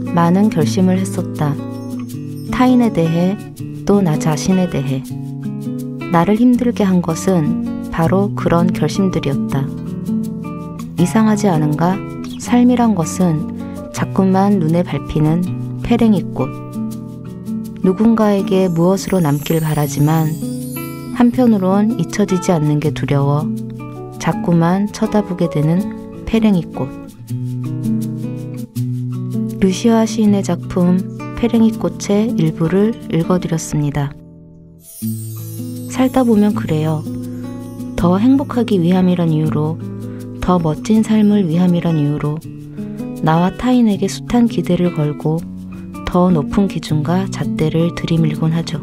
많은 결심을 했었다. 타인에 대해, 또 나 자신에 대해. 나를 힘들게 한 것은 바로 그런 결심들이었다. 이상하지 않은가? 삶이란 것은 자꾸만 눈에 밟히는 페랭이꽃. 누군가에게 무엇으로 남길 바라지만 한편으론 잊혀지지 않는 게 두려워 자꾸만 쳐다보게 되는 페랭이꽃. 루시아 시인의 작품 페랭이꽃의 일부를 읽어드렸습니다. 살다 보면 그래요. 더 행복하기 위함이란 이유로, 더 멋진 삶을 위함이란 이유로 나와 타인에게 숱한 기대를 걸고 더 높은 기준과 잣대를 들이밀곤 하죠.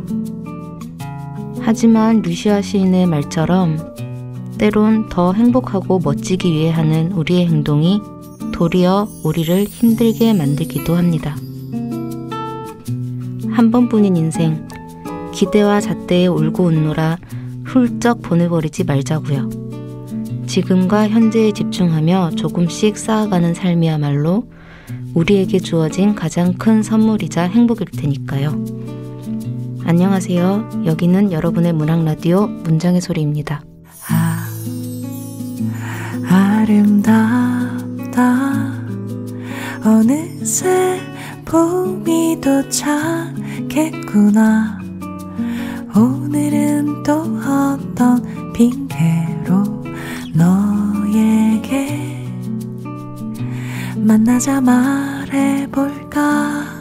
하지만 루시아 시인의 말처럼 때론 더 행복하고 멋지기 위해 하는 우리의 행동이 도리어 우리를 힘들게 만들기도 합니다. 한 번뿐인 인생, 기대와 잣대에 울고 웃노라 훌쩍 보내버리지 말자고요. 지금과 현재에 집중하며 조금씩 쌓아가는 삶이야말로 우리에게 주어진 가장 큰 선물이자 행복일 테니까요. 안녕하세요. 여기는 여러분의 문학라디오 문장의 소리입니다. 아름답다. 어느새 봄이 도착했구나. 오늘은 또 어떤 핑계로 너에게 만나자 말해볼까.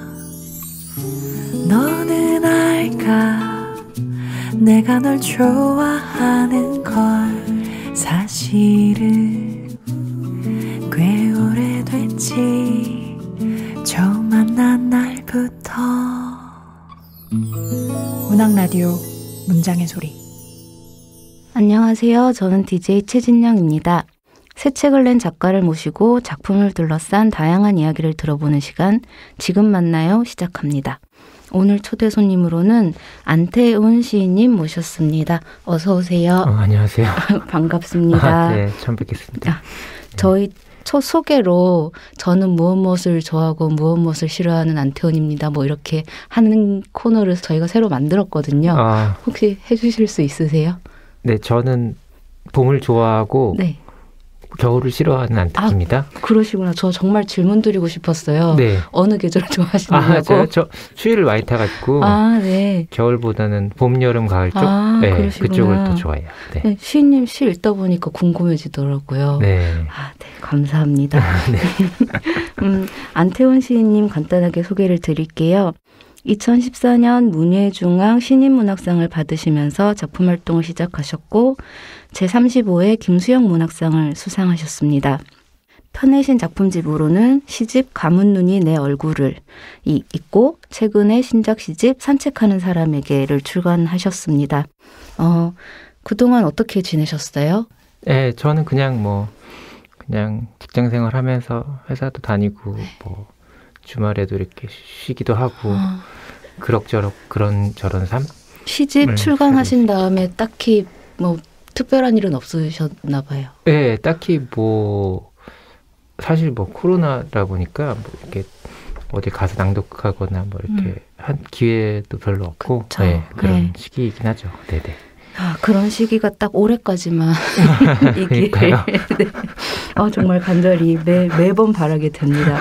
너는 알까, 내가 널 좋아하는 걸. 사실은 꽤 오래됐지, 처음 만난 날부터. 문학라디오 문장의 소리. 안녕하세요. 저는 DJ 최진영입니다. 새 책을 낸 작가를 모시고 작품을 둘러싼 다양한 이야기를 들어보는 시간, 지금 만나요 시작합니다. 오늘 초대 손님으로는 안태운 시인님 모셨습니다. 어서 오세요. 안녕하세요. 반갑습니다. 네, 처음 뵙겠습니다. 저희 첫 소개로 저는 무엇을 좋아하고 무엇을 싫어하는 안태훈입니다. 뭐 이렇게 하는 코너를 저희가 새로 만들었거든요. 혹시 해주실 수 있으세요? 네, 저는 봄을 좋아하고 네. 겨울을 싫어하는 안태훈입니다. 그러시구나. 저 정말 질문 드리고 싶었어요. 네. 어느 계절을 좋아하시냐고. 저 추위를 많이 타가지고 네. 겨울보다는 봄, 여름, 가을 쪽 네, 그쪽을 더 좋아해요. 네. 네, 시인님 시 읽다 보니까 궁금해지더라고요. 네. 네, 감사합니다. 네. 안태훈 시인님 간단하게 소개를 드릴게요. 2014년 문예중앙 신인문학상을 받으시면서 작품 활동을 시작하셨고 제35회 김수영 문학상을 수상하셨습니다. 펴내신 작품집으로는 시집 감은 눈이 내 얼굴을 있고 최근에 신작 시집 산책하는 사람에게를 출간하셨습니다. 그동안 어떻게 지내셨어요? 네, 저는 그냥 직장생활 하면서 회사도 다니고 뭐 주말에도 이렇게 쉬기도 하고 그럭저럭 그런저런 삶? 시집 출간하신 다음에 딱히 뭐 특별한 일은 없으셨나 봐요. 네, 딱히 사실 코로나라 보니까 이렇게 어디 가서 낭독하거나 이렇게 한 기회도 별로 없고 네, 그런 시기이긴 하죠. 네네. 그런 시기가 딱 올해까지만 이길. 네. 정말 간절히 매번 바라게 됩니다.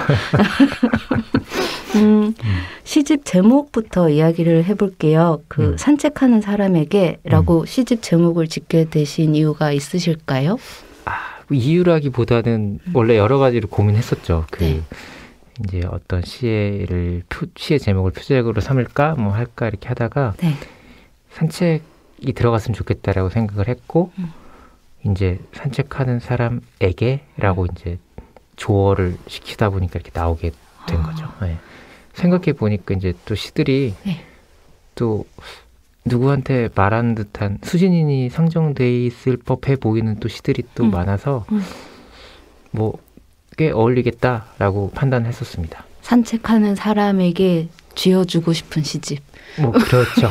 시집 제목부터 이야기를 해볼게요. 산책하는 사람에게라고 시집 제목을 짓게 되신 이유가 있으실까요? 이유라기보다는 원래 여러 가지로 고민했었죠. 이제 어떤 시의 제목을 표제적으로 삼을까 할까 이렇게 하다가 산책이 들어갔으면 좋겠다라고 생각을 했고 이제 산책하는 사람에게라고 이제 조어를 시키다 보니까 이렇게 나오게 된 거죠. 네. 생각해 보니까 이제 또 시들이 또 누구한테 말하는 듯한 수진인이 상정돼 있을 법해 보이는 또 시들이 또 많아서 꽤 어울리겠다라고 판단했었습니다. 산책하는 사람에게 쥐어주고 싶은 시집. 뭐 그렇죠.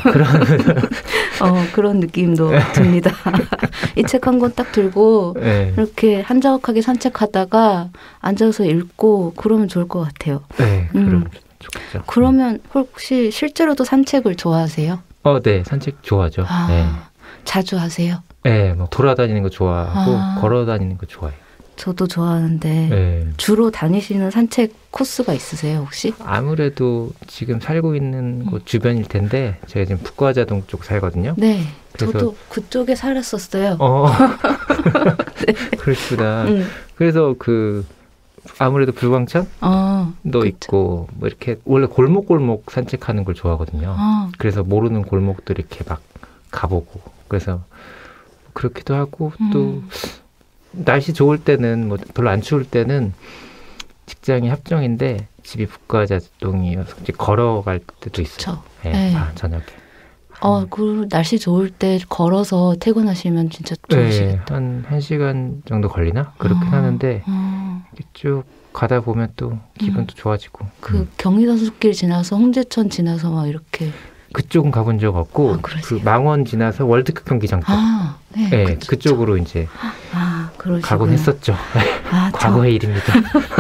그런 느낌도 듭니다. 이 책 한 권 딱 들고 네. 이렇게 한적하게 산책하다가 앉아서 읽고 그러면 좋을 것 같아요. 네, 그럼 좋겠죠. 그러면 혹시 실제로도 산책을 좋아하세요? 네, 산책 좋아하죠. 네. 자주 하세요? 네, 뭐 돌아다니는 거 좋아하고 걸어 다니는 거 좋아해요. 저도 좋아하는데 네. 주로 다니시는 산책 코스가 있으세요 혹시? 아무래도 지금 살고 있는 곳 주변일 텐데 제가 지금 북과자동 쪽 살거든요. 네, 그래서 저도 그쪽에 살았었어요. 네. 그러시구나. 그래서 아무래도 불광천도 있고 뭐 이렇게 원래 골목 산책하는 걸 좋아하거든요. 그래서 모르는 골목들 이렇게 막 가보고 그래서 그렇기도 하고 또 날씨 좋을 때는 뭐 별로 안 추울 때는 직장이 합정인데 집이 북과자동이어서 이제 걸어갈 때도 있어요. 네. 저녁에. 그 날씨 좋을 때 걸어서 퇴근하시면 진짜 좋으시겠다. 한 1시간 정도 걸리나? 그렇긴 하는데 쭉 가다 보면 또 기분도 좋아지고. 경의선 숲길 지나서 홍제천 지나서 막 이렇게. 그쪽은 가본 적 없고 망원 지나서 월드컵 경기장 쪽. 네, 그쪽으로 이제 가곤 했었죠. 과거의 일입니다.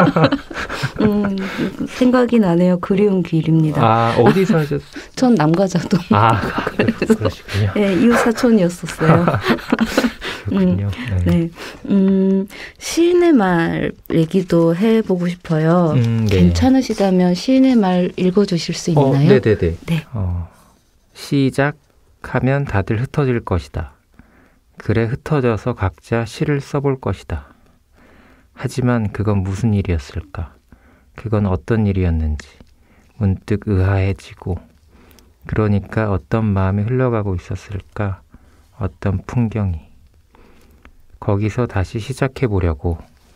생각이 나네요. 그리운 길입니다. 어디서 하셨어요? 전 남가자동. 그러시군요. 네, 이웃 사촌이었었어요. 그렇군요. 네. 시인의 말 얘기도 해보고 싶어요. 네. 괜찮으시다면 시인의 말 읽어주실 수 있나요? 네네네. 네. 시작하면 다들 흩어질 것이다. 그래 흩어져서 각자 시를 써볼 것이다. 하지만 그건 무슨 일이었을까? 그건 어떤 일이었는지 문득 의아해지고 그러니까 어떤 마음이 흘러가고 있었을까? 어떤 풍경이. 거기서 다시 시작해보려고.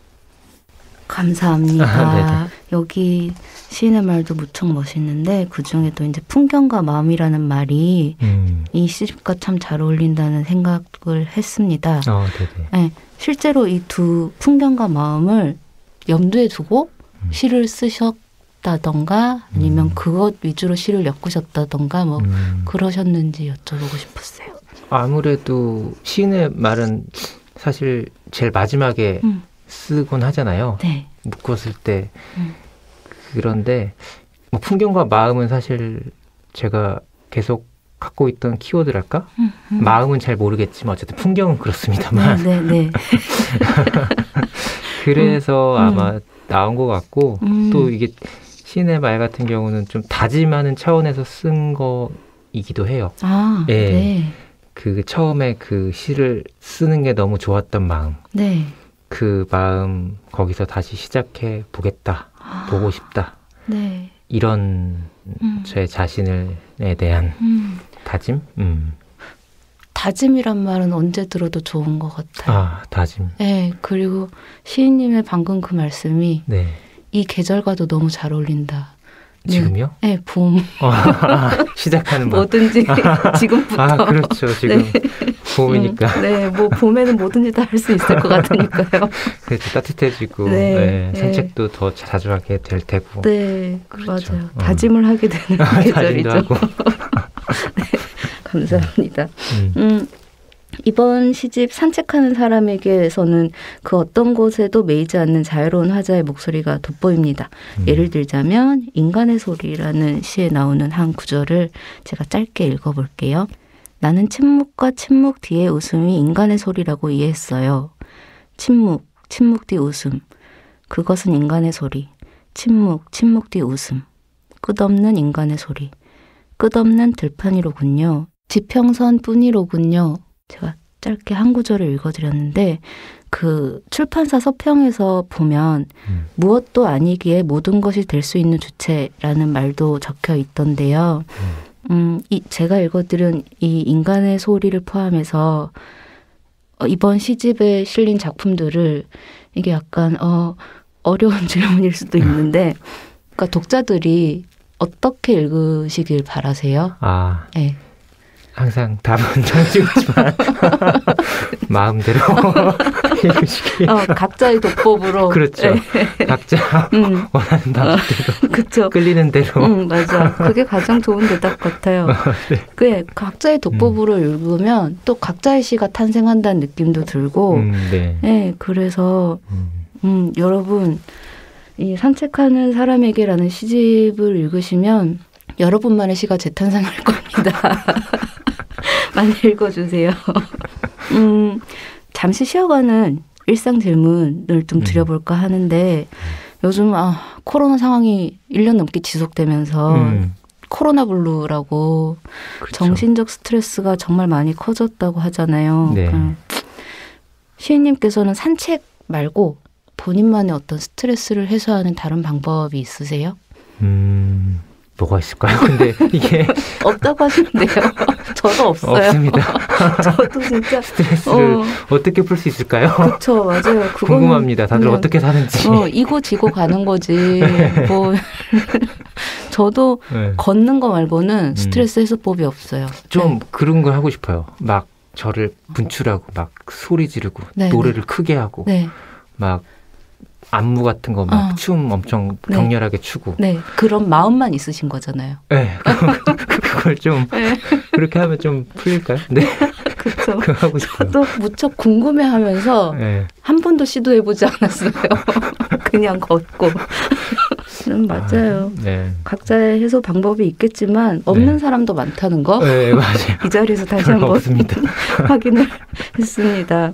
감사합니다. 여기 시인의 말도 무척 멋있는데 그중에도 이제 풍경과 마음이라는 말이 이 시집과 참 잘 어울린다는 생각을 했습니다. 네, 실제로 이 두 풍경과 마음을 염두에 두고 시를 쓰셨다던가 아니면 그것 위주로 시를 엮으셨다던가 뭐 그러셨는지 여쭤보고 싶었어요. 아무래도 시인의 말은 사실 제일 마지막에 쓰곤 하잖아요. 네. 묶었을 때. 그런데 뭐 풍경과 마음은 사실 제가 계속 갖고 있던 키워드랄까? 마음은 잘 모르겠지만 어쨌든 풍경은 그렇습니다만. 네. 그래서 아마 나온 것 같고 또 이게 시인의 말 같은 경우는 좀 다짐하는 차원에서 쓴 거이기도 해요. 네. 처음에 그 시를 쓰는 게 너무 좋았던 마음. 네. 그 마음 거기서 다시 시작해 보겠다. 보고 싶다. 네. 이런 제 자신에 대한 다짐? 다짐이란 말은 언제 들어도 좋은 것 같아요. 다짐. 네. 그리고 시인님의 방금 그 말씀이 이 계절과도 너무 잘 어울린다. 지금요? 네, 봄. 시작하는 봄. 뭐든지 지금부터. 그렇죠. 지금 봄이니까. 네, 뭐 봄에는 뭐든지 다 할 수 있을 것 같으니까요. 그렇죠. 따뜻해지고 산책도 더 자주 하게 될 테고. 네, 그렇죠. 맞아요. 다짐을 하게 되는 계절이죠. 네, 감사합니다. 이번 시집 산책하는 사람에게서는 그 어떤 곳에도 매이지 않는 자유로운 화자의 목소리가 돋보입니다. 예를 들자면 인간의 소리라는 시에 나오는 한 구절을 제가 짧게 읽어볼게요. 나는 침묵과 침묵 뒤의 웃음이 인간의 소리라고 이해했어요. 침묵 뒤 웃음. 그것은 인간의 소리. 침묵 뒤 웃음. 끝없는 인간의 소리. 끝없는 들판이로군요. 지평선 뿐이로군요. 제가 짧게 한 구절을 읽어드렸는데 그 출판사 서평에서 보면 무엇도 아니기에 모든 것이 될 수 있는 주체라는 말도 적혀 있던데요. 제가 읽어드린 이 인간의 소리를 포함해서 이번 시집에 실린 작품들을 이게 약간 어려운 질문일 수도 있는데 그러니까 독자들이 어떻게 읽으시길 바라세요? 네. 항상 답은 던지지만 마음대로 읽으시기. 각자의 독법으로. 그렇죠. 네. 각자 원하는 방식대로. 그렇죠. 끌리는 대로. 맞아. 그게 가장 좋은 대답 같아요. 네. 그게 각자의 독법으로 읽으면 또 각자의 시가 탄생한다는 느낌도 들고. 네. 네. 그래서 여러분 이 산책하는 사람에게라는 시집을 읽으시면 여러분만의 시가 재탄생할 겁니다. 많이 읽어주세요. 잠시 쉬어가는 일상 질문을 좀 드려볼까 하는데 요즘 코로나 상황이 1년 넘게 지속되면서 코로나 블루라고 그렇죠. 정신적 스트레스가 정말 많이 커졌다고 하잖아요. 네. 시인님께서는 산책 말고 본인만의 어떤 스트레스를 해소하는 다른 방법이 있으세요? 뭐가 있을까요? 근데 이게 없다고 하시는데요. 저도 없어요. 없습니다. 저도 진짜 스트레스를 어떻게 풀 수 있을까요? 그렇죠, 맞아요. 궁금합니다. 다들 어떻게 사는지. 이고 지고 가는 거지. 뭐 저도 네. 걷는 거 말고는 스트레스 해소법이 없어요. 좀 네. 그런 걸 하고 싶어요. 막 저를 분출하고 막 소리 지르고 네, 노래를 크게 하고 네. 막 안무 같은 거 막 춤 엄청 격렬하게 추고. 네, 그런 마음만 있으신 거잖아요. 네, 그걸 좀 그렇게 하면 좀 풀릴까요? 네, 그렇죠. 그거 하고 싶어요. 저도 무척 궁금해하면서 한 번도 시도해보지 않았어요. 그냥 걷고. 맞아요. 네. 각자의 해소 방법이 있겠지만 없는 사람도 많다는 거. 네, 맞아요. 이 자리에서 다시 한번 확인을 했습니다.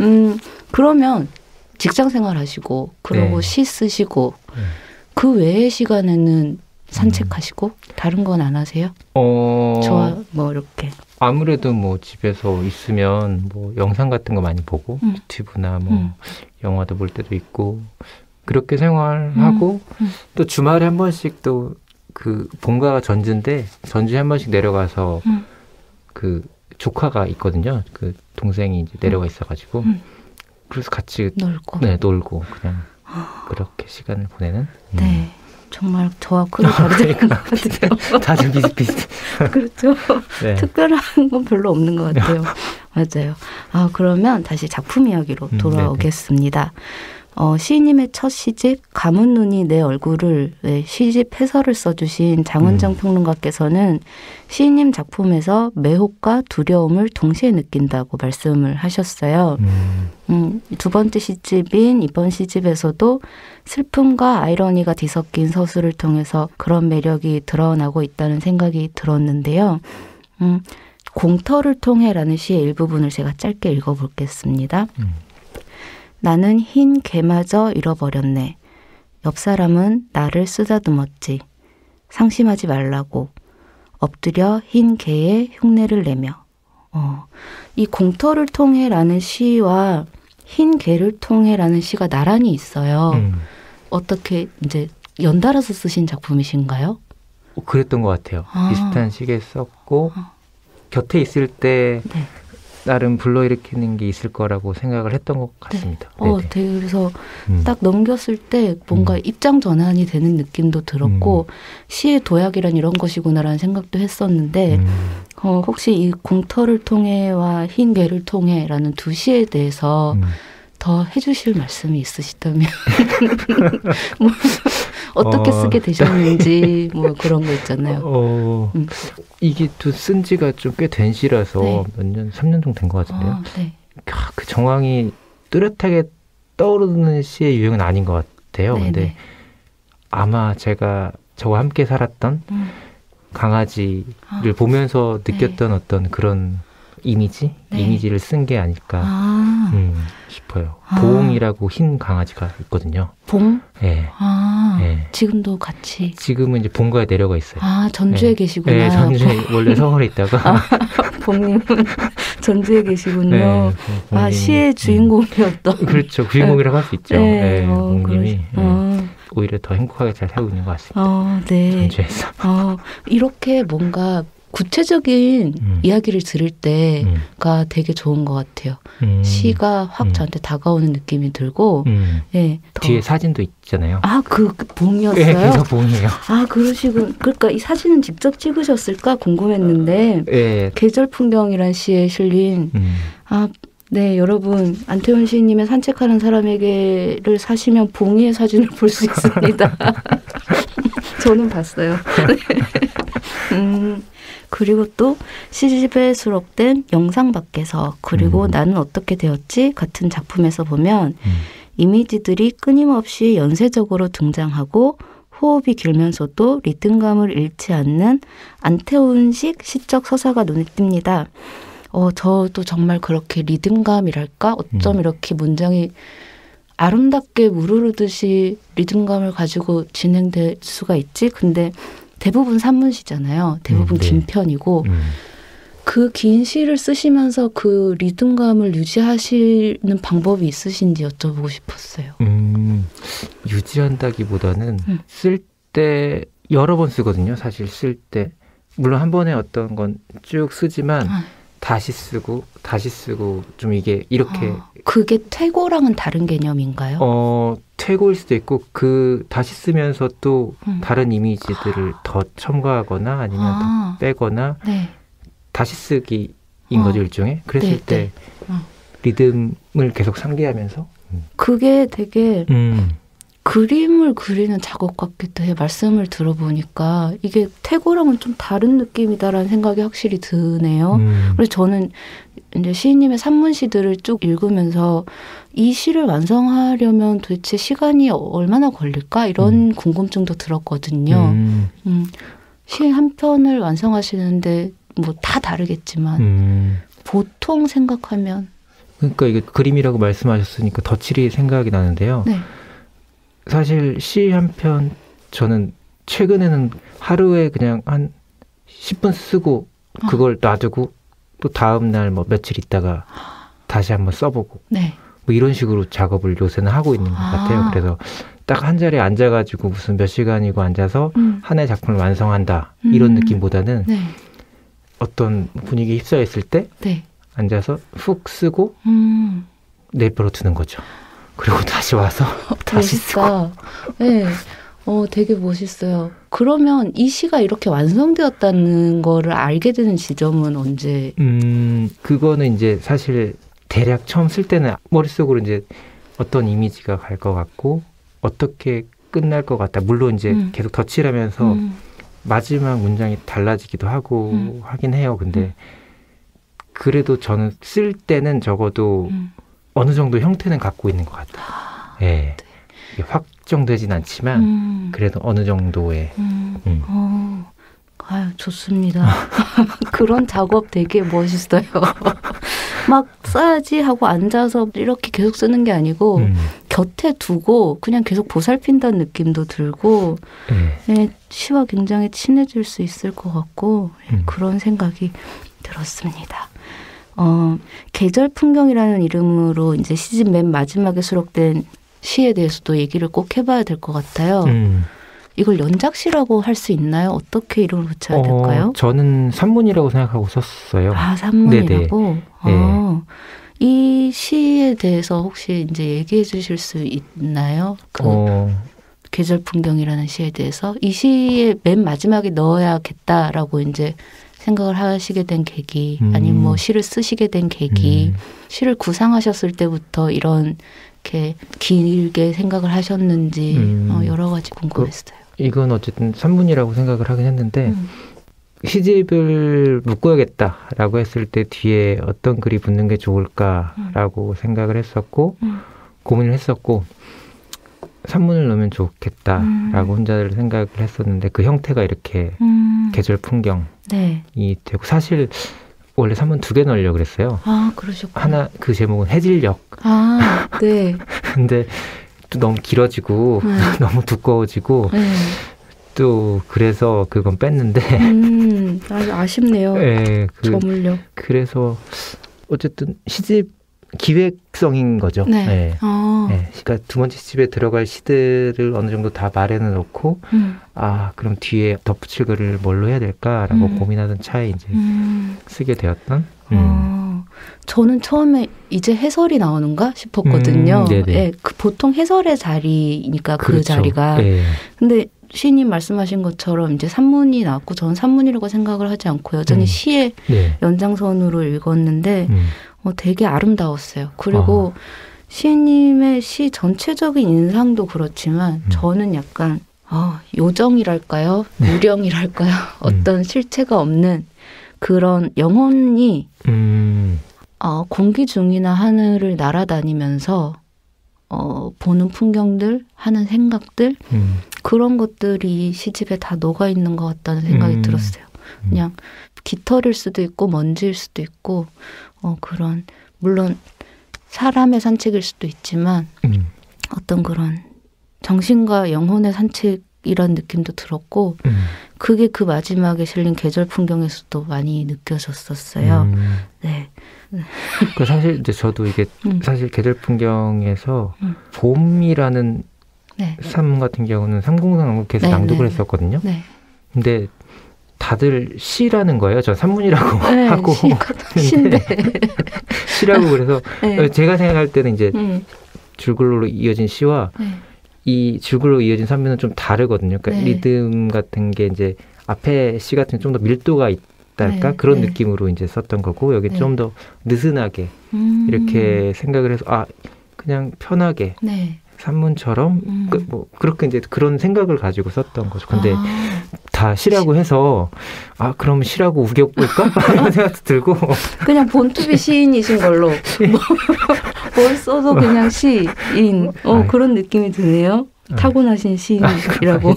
그러면 직장 생활하시고 그러고 시 쓰시고 그 외의 시간에는 산책하시고 다른 건 안 하세요? 저와 뭐 이렇게 아무래도 뭐 집에서 있으면 뭐 영상 같은 거 많이 보고 유튜브나 뭐 영화도 볼 때도 있고 그렇게 생활하고 또 주말에 한 번씩 또 그 본가가 전주인데 전주에 한 번씩 내려가서 그 조카가 있거든요. 그 동생이 이제 내려가 있어가지고 그래서 같이 놀고 그냥 그렇게 시간을 보내는. 네, 정말 저와 크게 다르지 않은 것 같아요. 다들 비슷비슷. 그렇죠. 네. 특별한 건 별로 없는 것 같아요. 맞아요. 그러면 다시 작품 이야기로 돌아오겠습니다. 시인님의 첫 시집 감은 눈이 내 얼굴을 시집 해설을 써주신 장은정 평론가께서는 시인님 작품에서 매혹과 두려움을 동시에 느낀다고 말씀을 하셨어요. 두 번째 시집인 이번 시집에서도 슬픔과 아이러니가 뒤섞인 서술을 통해서 그런 매력이 드러나고 있다는 생각이 들었는데요. 공터를 통해라는 시의 일부분을 제가 짧게 읽어보겠습니다. 나는 흰 개마저 잃어버렸네. 옆 사람은 나를 쓰다듬었지. 상심하지 말라고. 엎드려 흰 개의 흉내를 내며. 이 공터를 통해라는 시와 흰 개를 통해라는 시가 나란히 있어요. 어떻게 이제 연달아서 쓰신 작품이신가요? 그랬던 것 같아요. 비슷한 시기에 썼고 곁에 있을 때 나름 불러일으키는 게 있을 거라고 생각을 했던 것 같습니다. 되게 그래서 딱 넘겼을 때 뭔가 입장 전환이 되는 느낌도 들었고 시의 도약이란 이런 것이구나라는 생각도 했었는데 혹시 이 공터를 통해와 흰 개를 통해라는 두 시에 대해서 더 해주실 말씀이 있으시다면 뭐 어떻게 쓰게 되셨는지 뭐 그런 거 있잖아요. 이게 또 쓴 지가 좀 꽤 된 시라서 몇 년, 3년 정도 된 것 같은데요. 그 정황이 뚜렷하게 떠오르는 시의 유형은 아닌 것 같아요. 근데 아마 제가 저와 함께 살았던 강아지를 보면서 느꼈던 어떤 그런 이미지를 쓴 게 아닐까 싶어요. 봉이라고 흰 강아지가 있거든요. 봉? 네. 지금도 같이? 지금은 이제 본가에 내려가 있어요. 전주에 계시구나. 네, 전주에 원래 서울에 있다가. 봉님은 전주에 계시군요. 시의 주인공이었던. 그렇죠. 주인공이라고 할 수 있죠. 봉님이 오히려 더 행복하게 잘 살고 있는 것 같습니다. 전주에서. 이렇게 뭔가 구체적인 이야기를 들을 때가 되게 좋은 것 같아요. 시가 확 저한테 다가오는 느낌이 들고 뒤에 사진도 있잖아요. 그 봉이었어요? 네, 그래서 봉이에요. 그러시군. 그러니까 이 사진은 직접 찍으셨을까 궁금했는데 계절 풍경이란 시에 실린 네, 여러분 안태훈 시인님의 산책하는 사람에게를 사시면 봉이의 사진을 볼 수 있습니다. 저는 봤어요. 그리고 또 시집에 수록된 영상 밖에서 그리고 나는 어떻게 되었지 같은 작품에서 보면 이미지들이 끊임없이 연쇄적으로 등장하고 호흡이 길면서도 리듬감을 잃지 않는 안태훈식 시적 서사가 눈에 띕니다. 저도 정말 그렇게 리듬감이랄까? 어쩜 이렇게 문장이 아름답게 무르르듯이 리듬감을 가지고 진행될 수가 있지? 근데 대부분 산문시잖아요. 대부분 긴 편이고 그 긴 시를 쓰시면서 그 리듬감을 유지하시는 방법이 있으신지 여쭤보고 싶었어요. 유지한다기보다는 쓸 때 여러 번 쓰거든요. 사실 쓸 때. 물론 한 번에 어떤 건 쭉 쓰지만 다시 쓰고 좀 이게 이렇게. 그게 퇴고랑은 다른 개념인가요? 퇴고일 수도 있고 그 다시 쓰면서 또 다른 이미지들을 더 첨가하거나 아니면 더 빼거나 네. 다시 쓰기인 거죠, 일종의. 그랬을 네, 때 리듬을 계속 상기하면서 그게 되게 그림을 그리는 작업 같기도 해요. 말씀을 들어보니까 이게 퇴고랑은 좀 다른 느낌이다라는 생각이 확실히 드네요. 그래서 저는 이제 시인님의 산문시들을 쭉 읽으면서 이 시를 완성하려면 도대체 시간이 얼마나 걸릴까? 이런 궁금증도 들었거든요. 시 한 편을 완성하시는데 뭐 다 다르겠지만 보통 생각하면 그러니까 이게 그림이라고 말씀하셨으니까 덧칠이 생각이 나는데요. 네. 사실 시 한 편 저는 최근에는 하루에 그냥 한 10분 쓰고 그걸 놔두고 또 다음 날 뭐 며칠 있다가 다시 한번 써보고 네. 뭐 이런 식으로 작업을 요새는 하고 있는 것 같아요. 그래서 딱 한 자리에 앉아가지고 무슨 몇 시간이고 앉아서 하나의 작품을 완성한다 이런 느낌보다는 네. 어떤 분위기에 휩싸여 있을 때 네. 앉아서 훅 쓰고 내버려 두는 거죠. 그리고 다시 와서 다시 쓰고. 네. 되게 멋있어요. 그러면 이 시가 이렇게 완성되었다는 거를 알게 되는 지점은 언제? 그거는 이제 사실 대략 처음 쓸 때는 머릿속으로 이제 어떤 이미지가 갈 것 같고 어떻게 끝날 것 같다. 물론 이제 계속 덧칠하면서 마지막 문장이 달라지기도 하고 하긴 해요. 근데 그래도 저는 쓸 때는 적어도 어느 정도 형태는 갖고 있는 것 같아요. 예. 네. 확정되진 않지만 그래도 어느 정도의. 아유, 좋습니다. 그런 작업 되게 멋있어요. 막 써야지 하고 앉아서 이렇게 계속 쓰는 게 아니고 곁에 두고 그냥 계속 보살핀다는 느낌도 들고 예, 시와 굉장히 친해질 수 있을 것 같고 그런 생각이 들었습니다. 계절 풍경이라는 이름으로 이제 시집 맨 마지막에 수록된 시에 대해서도 얘기를 꼭 해봐야 될 것 같아요. 이걸 연작시라고 할 수 있나요? 어떻게 이름을 붙여야 될까요? 저는 산문이라고 생각하고 썼어요. 아, 산문이라고? 네. 이 시에 대해서 혹시 이제 얘기해 주실 수 있나요? 계절 풍경이라는 시에 대해서 이 시의 맨 마지막에 넣어야겠다라고 이제 생각을 하시게 된 계기, 아니면 뭐 시를 쓰시게 된 계기, 시를 구상하셨을 때부터 이런 이렇게 길게 생각을 하셨는지 여러 가지 궁금했어요. 이건 어쨌든 산문이라고 생각을 하긴 했는데 시집을 묶어야겠다라고 했을 때 뒤에 어떤 글이 붙는 게 좋을까라고 생각을 했었고 고민을 했었고 산문을 넣으면 좋겠다라고 혼자를 생각을 했었는데 그 형태가 이렇게 계절 풍경이 되고 사실 원래 산문 2개 넣으려고 그랬어요. 아, 그러셨구나. 하나 그 제목은 해질녘. 아, 네. 근데 또 너무 길어지고 너무 두꺼워지고 또 그래서 그건 뺐는데 아주 아쉽네요. 네, 저물녘. 그래서 어쨌든 시집 기획성인 거죠. 네. 네. 네. 그러니까 두 번째 시집에 들어갈 시들을 어느 정도 다 마련해 놓고 그럼 뒤에 덧붙일 글을 뭘로 해야 될까라고 고민하던 차에 이제 쓰게 되었던. 저는 처음에 이제 해설이 나오는가 싶었거든요. 네, 보통 해설의 자리니까 그 자리가. 네. 근데 시인님 말씀하신 것처럼 이제 산문이 나왔고 저는 산문이라고 생각을 하지 않고 여전히 시의 연장선으로 읽었는데 되게 아름다웠어요. 그리고 시인님의 시 전체적인 인상도 그렇지만 저는 약간 요정이랄까요? 무령이랄까요? 어떤 실체가 없는 그런 영혼이 공기 중이나 하늘을 날아다니면서 보는 풍경들, 하는 생각들 그런 것들이 시집에 다 녹아있는 것 같다는 생각이 들었어요. 그냥 깃털일 수도 있고 먼지일 수도 있고 그런 물론 사람의 산책일 수도 있지만 어떤 그런 정신과 영혼의 산책이란 느낌도 들었고 그게 그 마지막에 실린 계절 풍경에서도 많이 느껴졌었어요. 네. 사실 이제 저도 이게 사실 계절 풍경에서 봄이라는 네. 삶 같은 경우는 303 계속 네, 낭독을 네. 했었거든요. 네. 근데 다들 시라는 거예요. 저 산문이라고 네, 하고 시인데 시라고 그래서 네. 제가 생각할 때는 이제 줄글로 이어진 시와 이 줄글로 이어진 산문은 좀 다르거든요. 그러니까 네. 리듬 같은 게 이제 앞에 시 같은 좀 더 밀도가 있달까 네, 그런 네. 느낌으로 이제 썼던 거고 여기 네. 좀 더 느슨하게 이렇게 생각을 해서 그냥 편하게 네. 산문처럼 그렇게 이제 그런 생각을 가지고 썼던 거죠. 근데 다 시라고 해서 그럼 시라고 우겨볼까? 이런 생각도 들고 그냥 본투비 시인이신 걸로 뭘 써도 그냥 시인 그런 느낌이 드네요. 타고나신 시인이라고.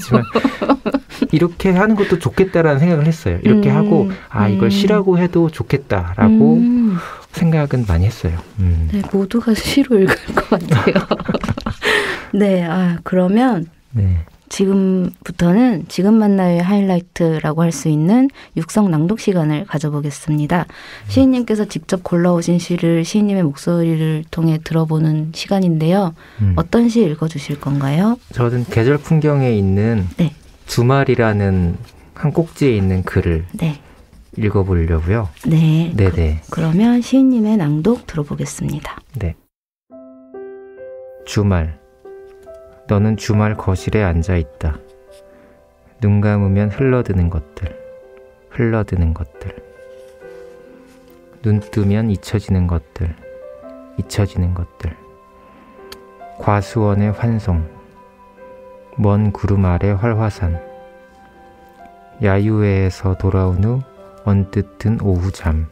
이렇게 하는 것도 좋겠다라는 생각을 했어요. 이렇게 하고 이걸 시라고 해도 좋겠다라고 생각은 많이 했어요. 네, 모두가 시로 읽을 것 같아요. 네, 그러면 네. 지금부터는 지금 만나요의 하이라이트라고 할 수 있는 육성 낭독 시간을 가져보겠습니다. 시인님께서 직접 골라오신 시를 시인님의 목소리를 통해 들어보는 시간인데요. 어떤 시 읽어주실 건가요? 저는 계절 풍경에 있는 네. 주말이라는 한 꼭지에 있는 글을 네. 읽어보려고요. 네. 네네. 그러면 시인님의 낭독 들어보겠습니다. 네. 주말. 너는 주말 거실에 앉아있다. 눈 감으면 흘러드는 것들. 눈 뜨면 잊혀지는 것들. 과수원의 환송. 먼 구름 아래 활화산. 야유회에서 돌아온 후 언뜻 든 오후잠.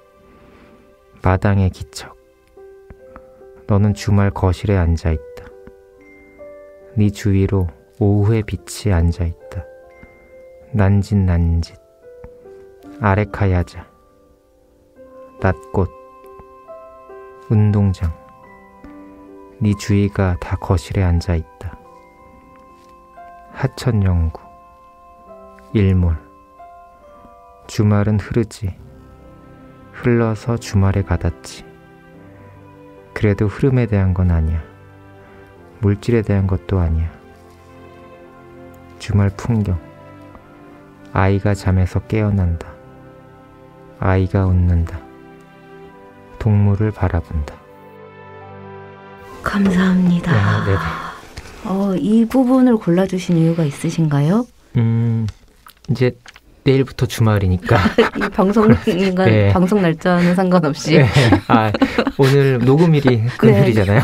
마당의 기척. 너는 주말 거실에 앉아있다. 네 주위로 오후의 빛이 앉아있다. 난짓 아레카야자. 낮꽃. 운동장. 네 주위가 다 거실에 앉아있다. 하천연구. 일몰. 주말은 흐르지. 흘러서 주말에 가닿지. 그래도 흐름에 대한 건 아니야. 물질에 대한 것도 아니야. 주말 풍경. 아이가 잠에서 깨어난다. 아이가 웃는다. 동물을 바라본다. 감사합니다. 네. 이 부분을 골라주신 이유가 있으신가요? 이제 내일부터 주말이니까. 이 방송인간 네. 방송 날짜는 상관없이. 네. 오늘 녹음일이 금요일이잖아요.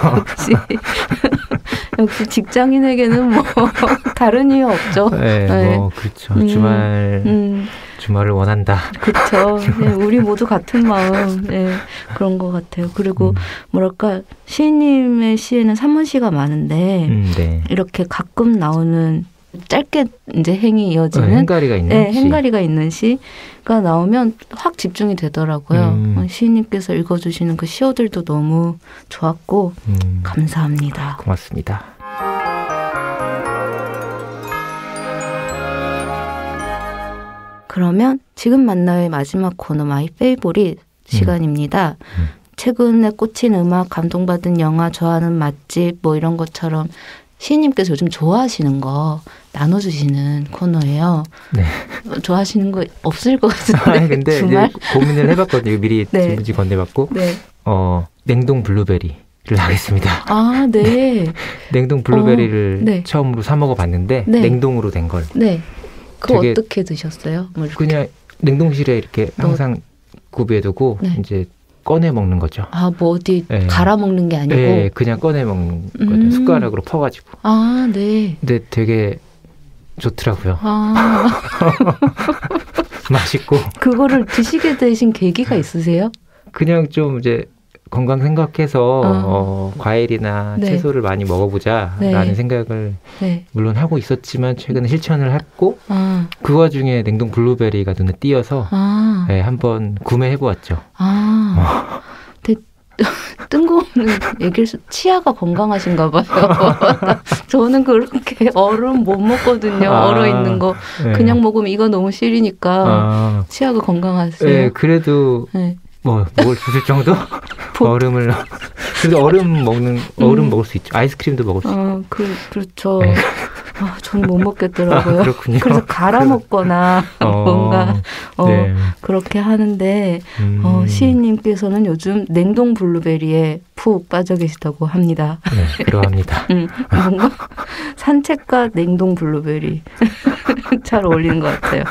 역시 직장인에게는 다른 이유 없죠. 네. 그렇죠. 주말을 원한다. 그렇죠. 네, 우리 모두 같은 마음. 네, 그런 것 같아요. 그리고 뭐랄까 시인님의 시에는 산문시가 많은데 네. 이렇게 가끔 나오는 짧게 이제 행이 이어지는 행가리가 있는 시. 행가리가 있는 시가 나오면 확 집중이 되더라고요. 시인님께서 읽어주시는 그 시어들도 너무 좋았고 감사합니다. 고맙습니다. 그러면 지금 만나요의 마지막 코너 마이 페이보릿 시간입니다. 최근에 꽂힌 음악, 감동받은 영화, 좋아하는 맛집 이런 것처럼 시인님께서 요즘 좋아하시는 거 나눠주시는 코너예요. 네. 좋아하시는 거 없을 것 같은데. 근데 주말? 이제 고민을 해봤거든요. 미리 지문지 건네봤고. 네. 냉동 블루베리를 하겠습니다. 네. 냉동 블루베리를 처음으로 사 먹어봤는데 냉동으로 된 걸. 네. 그거 어떻게 드셨어요? 그냥 냉동실에 이렇게 항상 구비해두고 이제 꺼내 먹는 거죠. 아, 뭐 어디 갈아 먹는 게 아니고? 네, 그냥 꺼내 먹는 거죠. 숟가락으로 퍼가지고. 아, 네. 근데 되게 좋더라고요. 아. 맛있고. 그거를 드시게 되신 계기가 있으세요? 그냥 좀 이제 건강 생각해서 과일이나 네. 채소를 많이 먹어보자라는 생각을 물론 하고 있었지만 최근에 실천을 했고 그 와중에 냉동 블루베리가 눈에 띄어서 한번 구매해보았죠. 되게 뜬금없는 얘기를 치아가 건강하신가 봐요. 저는 그렇게 얼음 못 먹거든요. 얼어 있는 거. 그냥 먹으면 이거 너무 시리니까 치아가 건강하세요. 네, 그래도 뭐 먹을 수 있을 정도? 얼음을 그래도 얼음 먹을 수 있죠. 아이스크림도 먹을 수 있고. 그렇죠. 저는 못 먹겠더라고요. 그렇군요. 그래서 갈아 먹거나 뭔가 그렇게 하는데 시인님께서는 요즘 냉동 블루베리에 푹 빠져 계시다고 합니다. 네, 그러합니다. 뭔가 산책과 냉동 블루베리 잘 어울리는 것 같아요.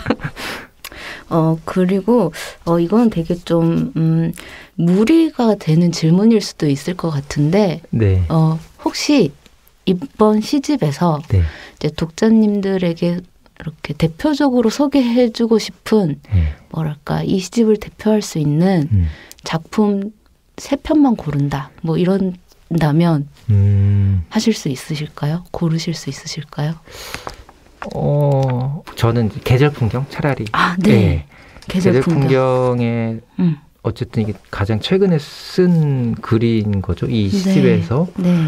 그리고, 이건 되게 좀, 무리가 되는 질문일 수도 있을 것 같은데, 혹시 이번 시집에서 이제 독자님들에게 이렇게 대표적으로 소개해주고 싶은, 뭐랄까, 이 시집을 대표할 수 있는 작품 3편만 고른다. 뭐 이런다면 하실 수 있으실까요? 고르실 수 있으실까요? 저는 계절 풍경 차라리. 네. 계절 풍경에 어쨌든 이게 가장 최근에 쓴 글인 거죠. 이 시집에서.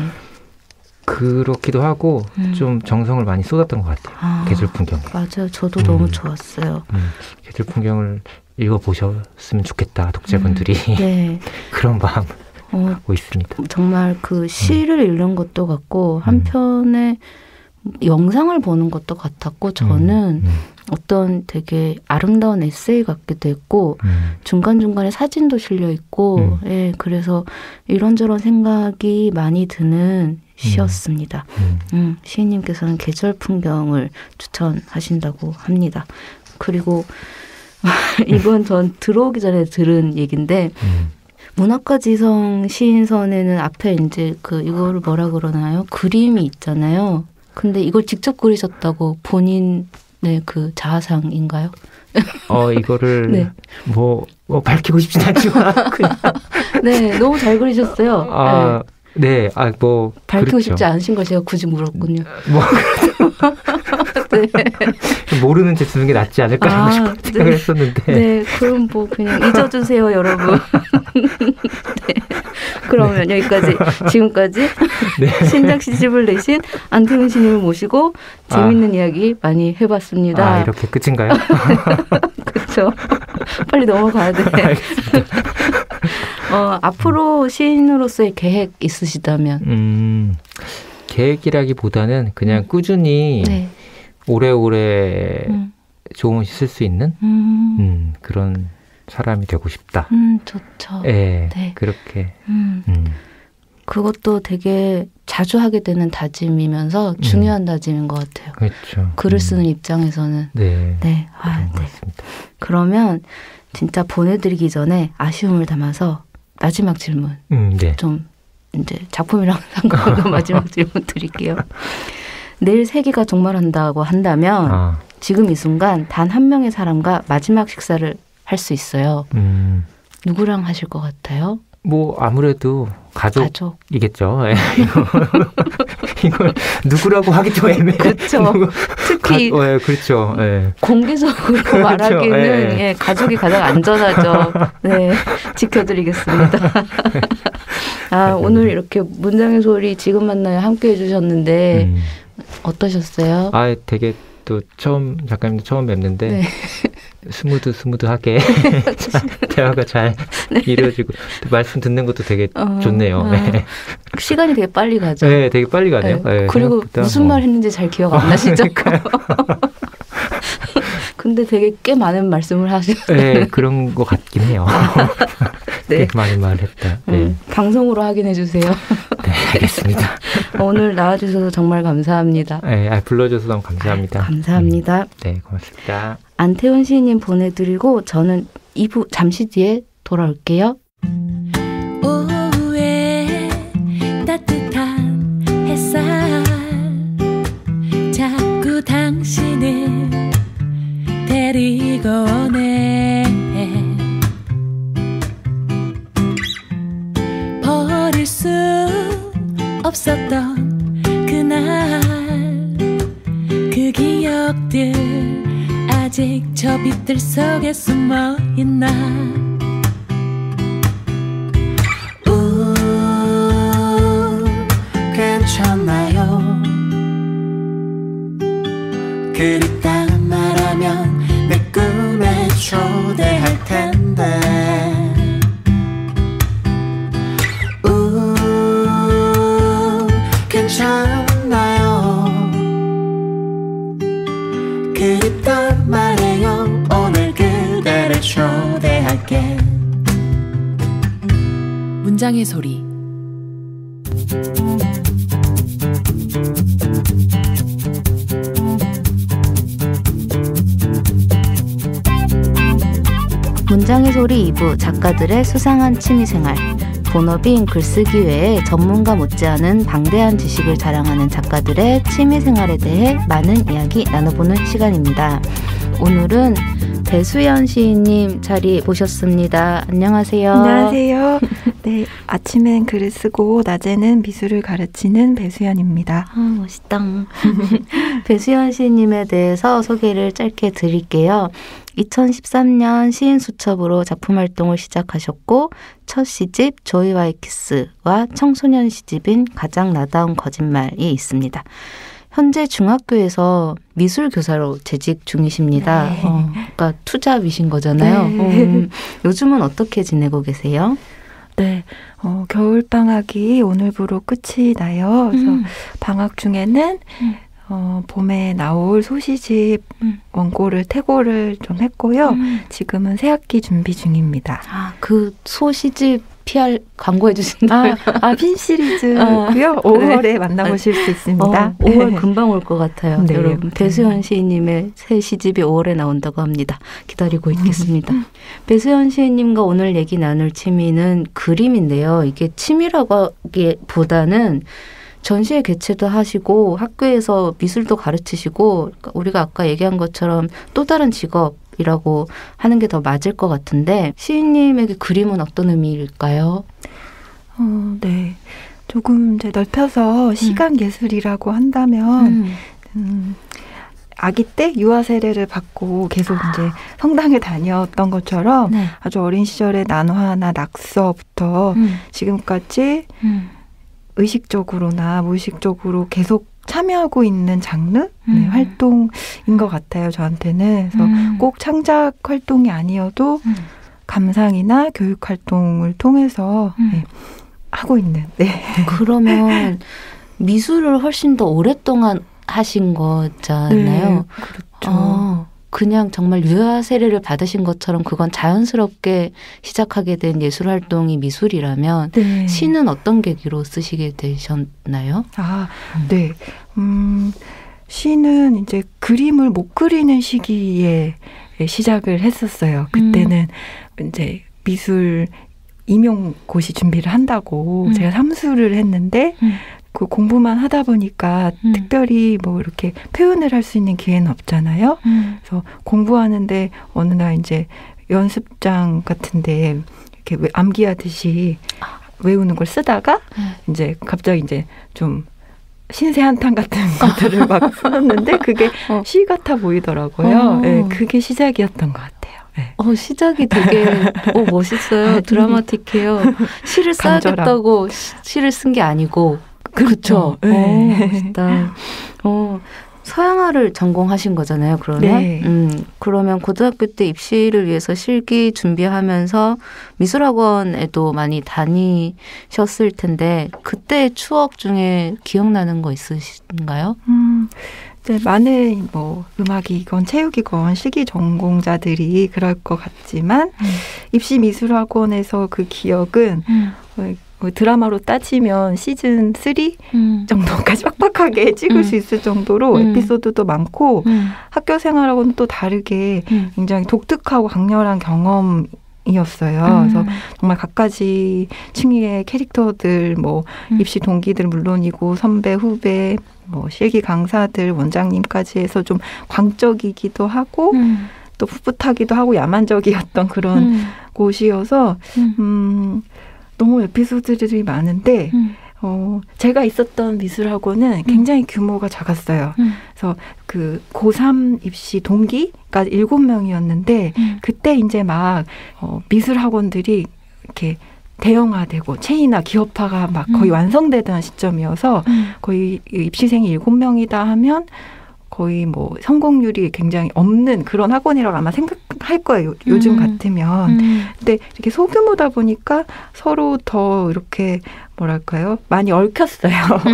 그렇기도 하고 좀 정성을 많이 쏟았던 것 같아요. 계절 풍경. 맞아요. 저도 너무 좋았어요. 계절 풍경을 읽어보셨으면 좋겠다. 독자분들이. 그런 마음 갖고 있습니다. 정말 그 시를 읽는 것도 같고 한편에 영상을 보는 것도 같았고 저는 어떤 되게 아름다운 에세이 같기도 했고 중간중간에 사진도 실려 있고 그래서 이런저런 생각이 많이 드는 시였습니다. 시인님께서는 계절 풍경을 추천하신다고 합니다. 그리고 이건 전 들어오기 전에 들은 얘기인데 문학과 지성 시인선에는 앞에 이제 이거를 뭐라 그러나요? 그림이 있잖아요. 근데 이걸 직접 그리셨다고 본인의 그 자아상인가요? 이거를 뭐 밝히고 싶진 않지만 그냥 너무 잘 그리셨어요. 뭐 밝히고 그렇죠. 싶지 않으신 걸 제가 굳이 물었군요. 모르는 제 두는 게 낫지 않을까라고 생각을 했었는데. 그럼 뭐 그냥 잊어주세요, 여러분. 그러면 여기까지 지금까지 신작 시집을 내신 안태훈 시인님을 모시고 재밌는 이야기 많이 해봤습니다. 이렇게 끝인가요? 그렇죠. 빨리 넘어가야 돼. 앞으로 시인으로서의 계획 있으시다면? 계획이라기보다는 그냥 꾸준히 오래오래 좋은 시 쓸 수 있는 그런 사람이 되고 싶다. 좋죠. 그렇게. 그것도 되게 자주 하게 되는 다짐이면서 중요한 다짐인 것 같아요. 그렇죠. 글을 쓰는 입장에서는. 맞습니다. 그러면 진짜 보내드리기 전에 아쉬움을 담아서 마지막 질문. 좀 이제 작품이랑 상관없는 마지막 질문 드릴게요. 내일 세기가 종말한다고 한다면 지금 이 순간 단 한 명의 사람과 마지막 식사를 할 수 있어요. 누구랑 하실 것 같아요? 뭐 아무래도 가족이겠죠. 이걸 누구라고 하기 좀 애매해. 그렇죠. 특히 그렇죠. 공개적으로 말하기는 가족이 가장 안전하죠. 지켜드리겠습니다. 오늘 이렇게 문장의 소리 지금 만나요 함께 해주셨는데 어떠셨어요? 되게 또 작가님도 처음 뵙는데 스무드하게 대화가 잘 이루어지고 또 말씀 듣는 것도 되게 좋네요. 시간이 되게 빨리 가죠. 되게 빨리 가네요. 그리고 무슨 말 했는지 잘 기억 안 나시죠? 근데 되게 꽤 많은 말씀을 하셨어요. 그런 것 같긴 해요. 꽤 많은 말을 했다. 방송으로 확인해 주세요. 알겠습니다. 오늘 나와주셔서 정말 감사합니다. 불러줘서 너무 감사합니다. 감사합니다. 고맙습니다. 안태훈 시인님 보내드리고 저는 2부 잠시 뒤에 돌아올게요. 잊을 수 없었던 그날 그 기억들 아직 저 빛들 속에 숨어있나 괜찮나요 그립다 말하면 내 꿈에 초대할 텐데 괜찮나요 그립다 말해요 오늘 그대를 초대할게 문장의 소리 문장의 소리 2부 작가들의 수상한 취미생활 본업인 글쓰기 외에 전문가 못지않은 방대한 지식을 자랑하는 작가들의 취미생활에 대해 많은 이야기 나눠보는 시간입니다. 오늘은 배수연 시인님 자리 모셨습니다. 안녕하세요. 안녕하세요. 네, 아침엔 글을 쓰고 낮에는 미술을 가르치는 배수연입니다. 멋있다. 배수연 시인님에 대해서 소개를 짧게 드릴게요. 2013년 시인 수첩으로 작품 활동을 시작하셨고 첫 시집 조이 와이키스와 청소년 시집인 가장 나다운 거짓말이 있습니다. 현재 중학교에서 미술 교사로 재직 중이십니다. 네. 그러니까 투잡이신 거잖아요. 네. 요즘은 어떻게 지내고 계세요? 네, 겨울방학이 오늘부로 끝이 나요. 그래서 방학 중에는 봄에 나올 소시집 원고를 태고를 좀 했고요. 지금은 새학기 준비 중입니다. 그 소시집 PR 광고해 주신다고요? 핀 시리즈고요. 5월에 만나보실 수 있습니다. 5월 금방 올 것 같아요. 네, 여러분 배수연 시인님의 새 시집이 5월에 나온다고 합니다. 기다리고 있겠습니다. 배수연 시인님과 오늘 얘기 나눌 취미는 그림인데요. 이게 취미라고 하기보다는 전시회 개최도 하시고 학교에서 미술도 가르치시고 우리가 아까 얘기한 것처럼 또 다른 직업이라고 하는 게 더 맞을 것 같은데 시인님에게 그림은 어떤 의미일까요? 네, 조금 이제 넓혀서 시각 예술이라고 한다면 아기 때 유아 세례를 받고 계속 이제 성당에 다녔던 것처럼 네. 아주 어린 시절에 난화나 낙서부터 지금까지 의식적으로나 무의식적으로 계속 참여하고 있는 장르 활동인 것 같아요. 저한테는. 그래서 꼭 창작 활동이 아니어도 감상이나 교육 활동을 통해서 하고 있는. 네. 그러면 미술을 훨씬 더 오랫동안 하신 거잖아요. 네, 그렇죠. 그냥 정말 유아 세례를 받으신 것처럼 그건 자연스럽게 시작하게 된 예술 활동이 미술이라면 네. 시는 어떤 계기로 쓰시게 되셨나요? 네. 시는 이제 그림을 못 그리는 시기에 시작을 했었어요. 그때는 이제 미술 임용고시 준비를 한다고 제가 삼수를 했는데 그 공부만 하다 보니까 특별히 뭐 이렇게 표현을 할 수 있는 기회는 없잖아요. 그래서 공부하는데 어느 날 이제 연습장 같은데 이렇게 암기하듯이 외우는 걸 쓰다가 이제 갑자기 이제 좀 신세 한탄 같은 것들을 막 썼는데 그게 시 같아 보이더라고요. 네, 그게 시작이었던 것 같아요. 네. 시작이 되게 멋있어요. 드라마틱해요. 시를 써야겠다고 시를 쓴 게 아니고 그렇죠. 네. 멋있다. 서양화를 전공하신 거잖아요. 그러면 네. 그러면 고등학교 때 입시를 위해서 실기 준비하면서 미술학원에도 많이 다니셨을 텐데 그때의 추억 중에 기억나는 거 있으신가요? 네, 많은 뭐 음악이건 체육이건 실기 전공자들이 그럴 것 같지만 입시 미술학원에서 그 기억은 드라마로 따지면 시즌 3 정도까지 빡빡하게 찍을 수 있을 정도로 에피소드도 많고 학교 생활하고는 또 다르게 굉장히 독특하고 강렬한 경험이었어요. 그래서 정말 갖가지 층위의 캐릭터들, 뭐 입시 동기들 물론이고 선배, 후배, 뭐 실기 강사들, 원장님까지 해서 좀 광적이기도 하고 또 풋풋하기도 하고 야만적이었던 그런 곳이어서 너무 에피소드들이 많은데 제가 있었던 미술학원은 굉장히 규모가 작았어요. 그래서 그 고3 입시 동기가 7명이었는데 그때 이제 막 미술학원들이 이렇게 대형화되고 체인화, 기업화가 막 거의 완성되던 시점이어서 거의 입시생이 7명이다 하면 거의 뭐 성공률이 굉장히 없는 그런 학원이라고 아마 생각할 거예요. 요즘 같으면. 근데 이렇게 소규모다 보니까 서로 더 이렇게 뭐랄까요? 많이 얽혔어요.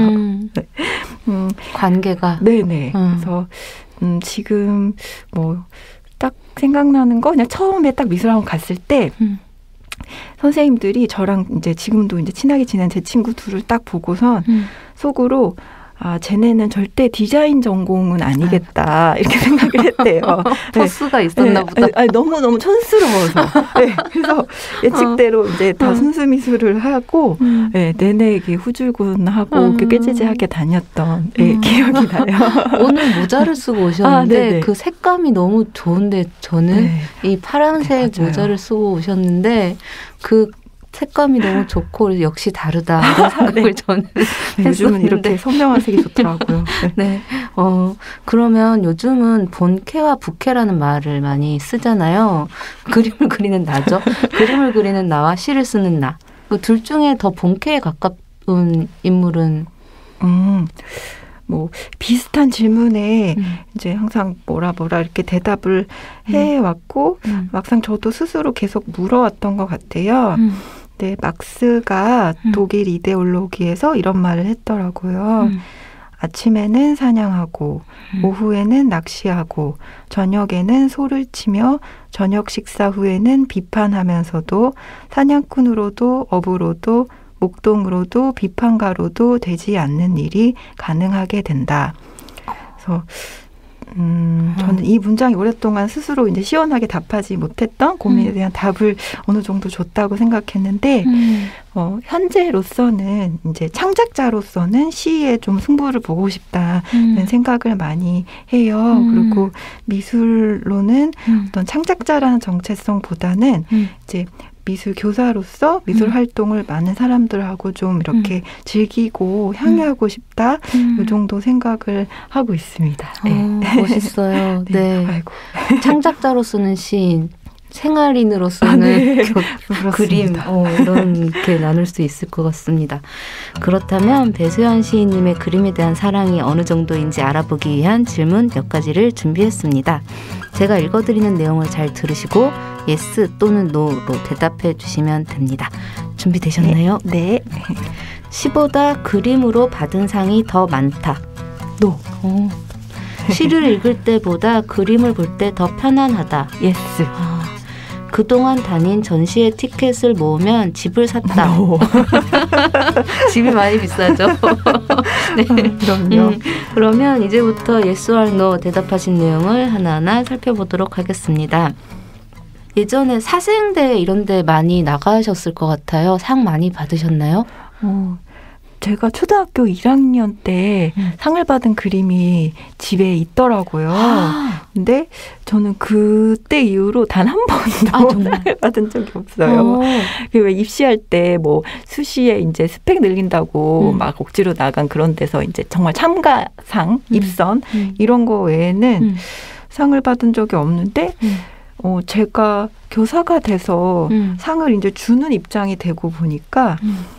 관계가. 네네. 그래서 지금 뭐 딱 생각나는 거 그냥 처음에 딱 미술학원 갔을 때 선생님들이 저랑 이제 지금도 이제 친하게 지낸 제 친구 둘을 딱 보고선 속으로 쟤네는 절대 디자인 전공은 아니겠다 이렇게 생각을 했대요. 포스가 있었나 보다. 너무 촌스러워서. 네, 그래서 예측대로 이제 다 순수 미술을 하고 내내 이게 후줄근하고 꾀지지하게 다녔던 기억이 나요. 오늘 모자를 쓰고 오셨는데 그 색감이 너무 좋은데 저는 이 파란색 모자를 쓰고 오셨는데 그 색감이 너무 좋고 역시 다르다 이런 생각을 저는 요즘은 이렇게 선명한 색이 좋더라고요. 네. 그러면 요즘은 본캐와 부캐라는 말을 많이 쓰잖아요. 그림을 그리는 나죠. 그림을 그리는 나와 시를 쓰는 나. 그 둘 중에 더 본캐에 가까운 인물은 뭐 비슷한 질문에 이제 항상 뭐라 이렇게 대답을 해왔고 막상 저도 스스로 계속 물어왔던 것 같아요. 네, 막스가 독일 이데올로기에서 이런 말을 했더라고요. 아침에는 사냥하고 오후에는 낚시하고 저녁에는 소를 치며 저녁 식사 후에는 비판하면서도 사냥꾼으로도 어부로도 목동으로도 비판가로도 되지 않는 일이 가능하게 된다. 그래서 저는 이 문장이 오랫동안 스스로 이제 시원하게 답하지 못했던 고민에 대한 답을 어느 정도 줬다고 생각했는데 현재로서는 이제 창작자로서는 시에 좀 승부를 보고 싶다는 생각을 많이 해요. 그리고 미술로는 어떤 창작자라는 정체성보다는 이제 미술 교사로서 미술 활동을 많은 사람들하고 좀 이렇게 즐기고 향유하고 싶다. 이 정도 생각을 하고 있습니다. 멋있어요. 네. 아이고. 창작자로서는 시인, 생활인으로서는 그림 이렇게 나눌 수 있을 것 같습니다. 그렇다면 배수연 시인님의 그림에 대한 사랑이 어느 정도인지 알아보기 위한 질문 몇 가지를 준비했습니다. 제가 읽어드리는 내용을 잘 들으시고 yes 또는 no로 대답해 주시면 됩니다. 준비되셨나요? 네. 시보다 그림으로 받은 상이 더 많다. no. 시를 읽을 때보다 그림을 볼 때 더 편안하다. yes. 그동안 다닌 전시회 티켓을 모으면 집을 샀다. no. 집이 많이 비싸죠. 네. 그럼요. 그러면 이제부터 yes or no 대답하신 내용을 하나하나 살펴보도록 하겠습니다. 예전에 사생대 이런 데 많이 나가셨을 것 같아요. 상 많이 받으셨나요? 제가 초등학교 1학년 때 상을 받은 그림이 집에 있더라고요. 근데 저는 그때 이후로 단 한 번도 상을 받은 적이 없어요. 왜 입시할 때 뭐 수시에 이제 스펙 늘린다고 막 억지로 나간 그런 데서 이제 정말 참가상, 입선 이런 거 외에는 상을 받은 적이 없는데 제가 교사가 돼서 상을 이제 주는 입장이 되고 보니까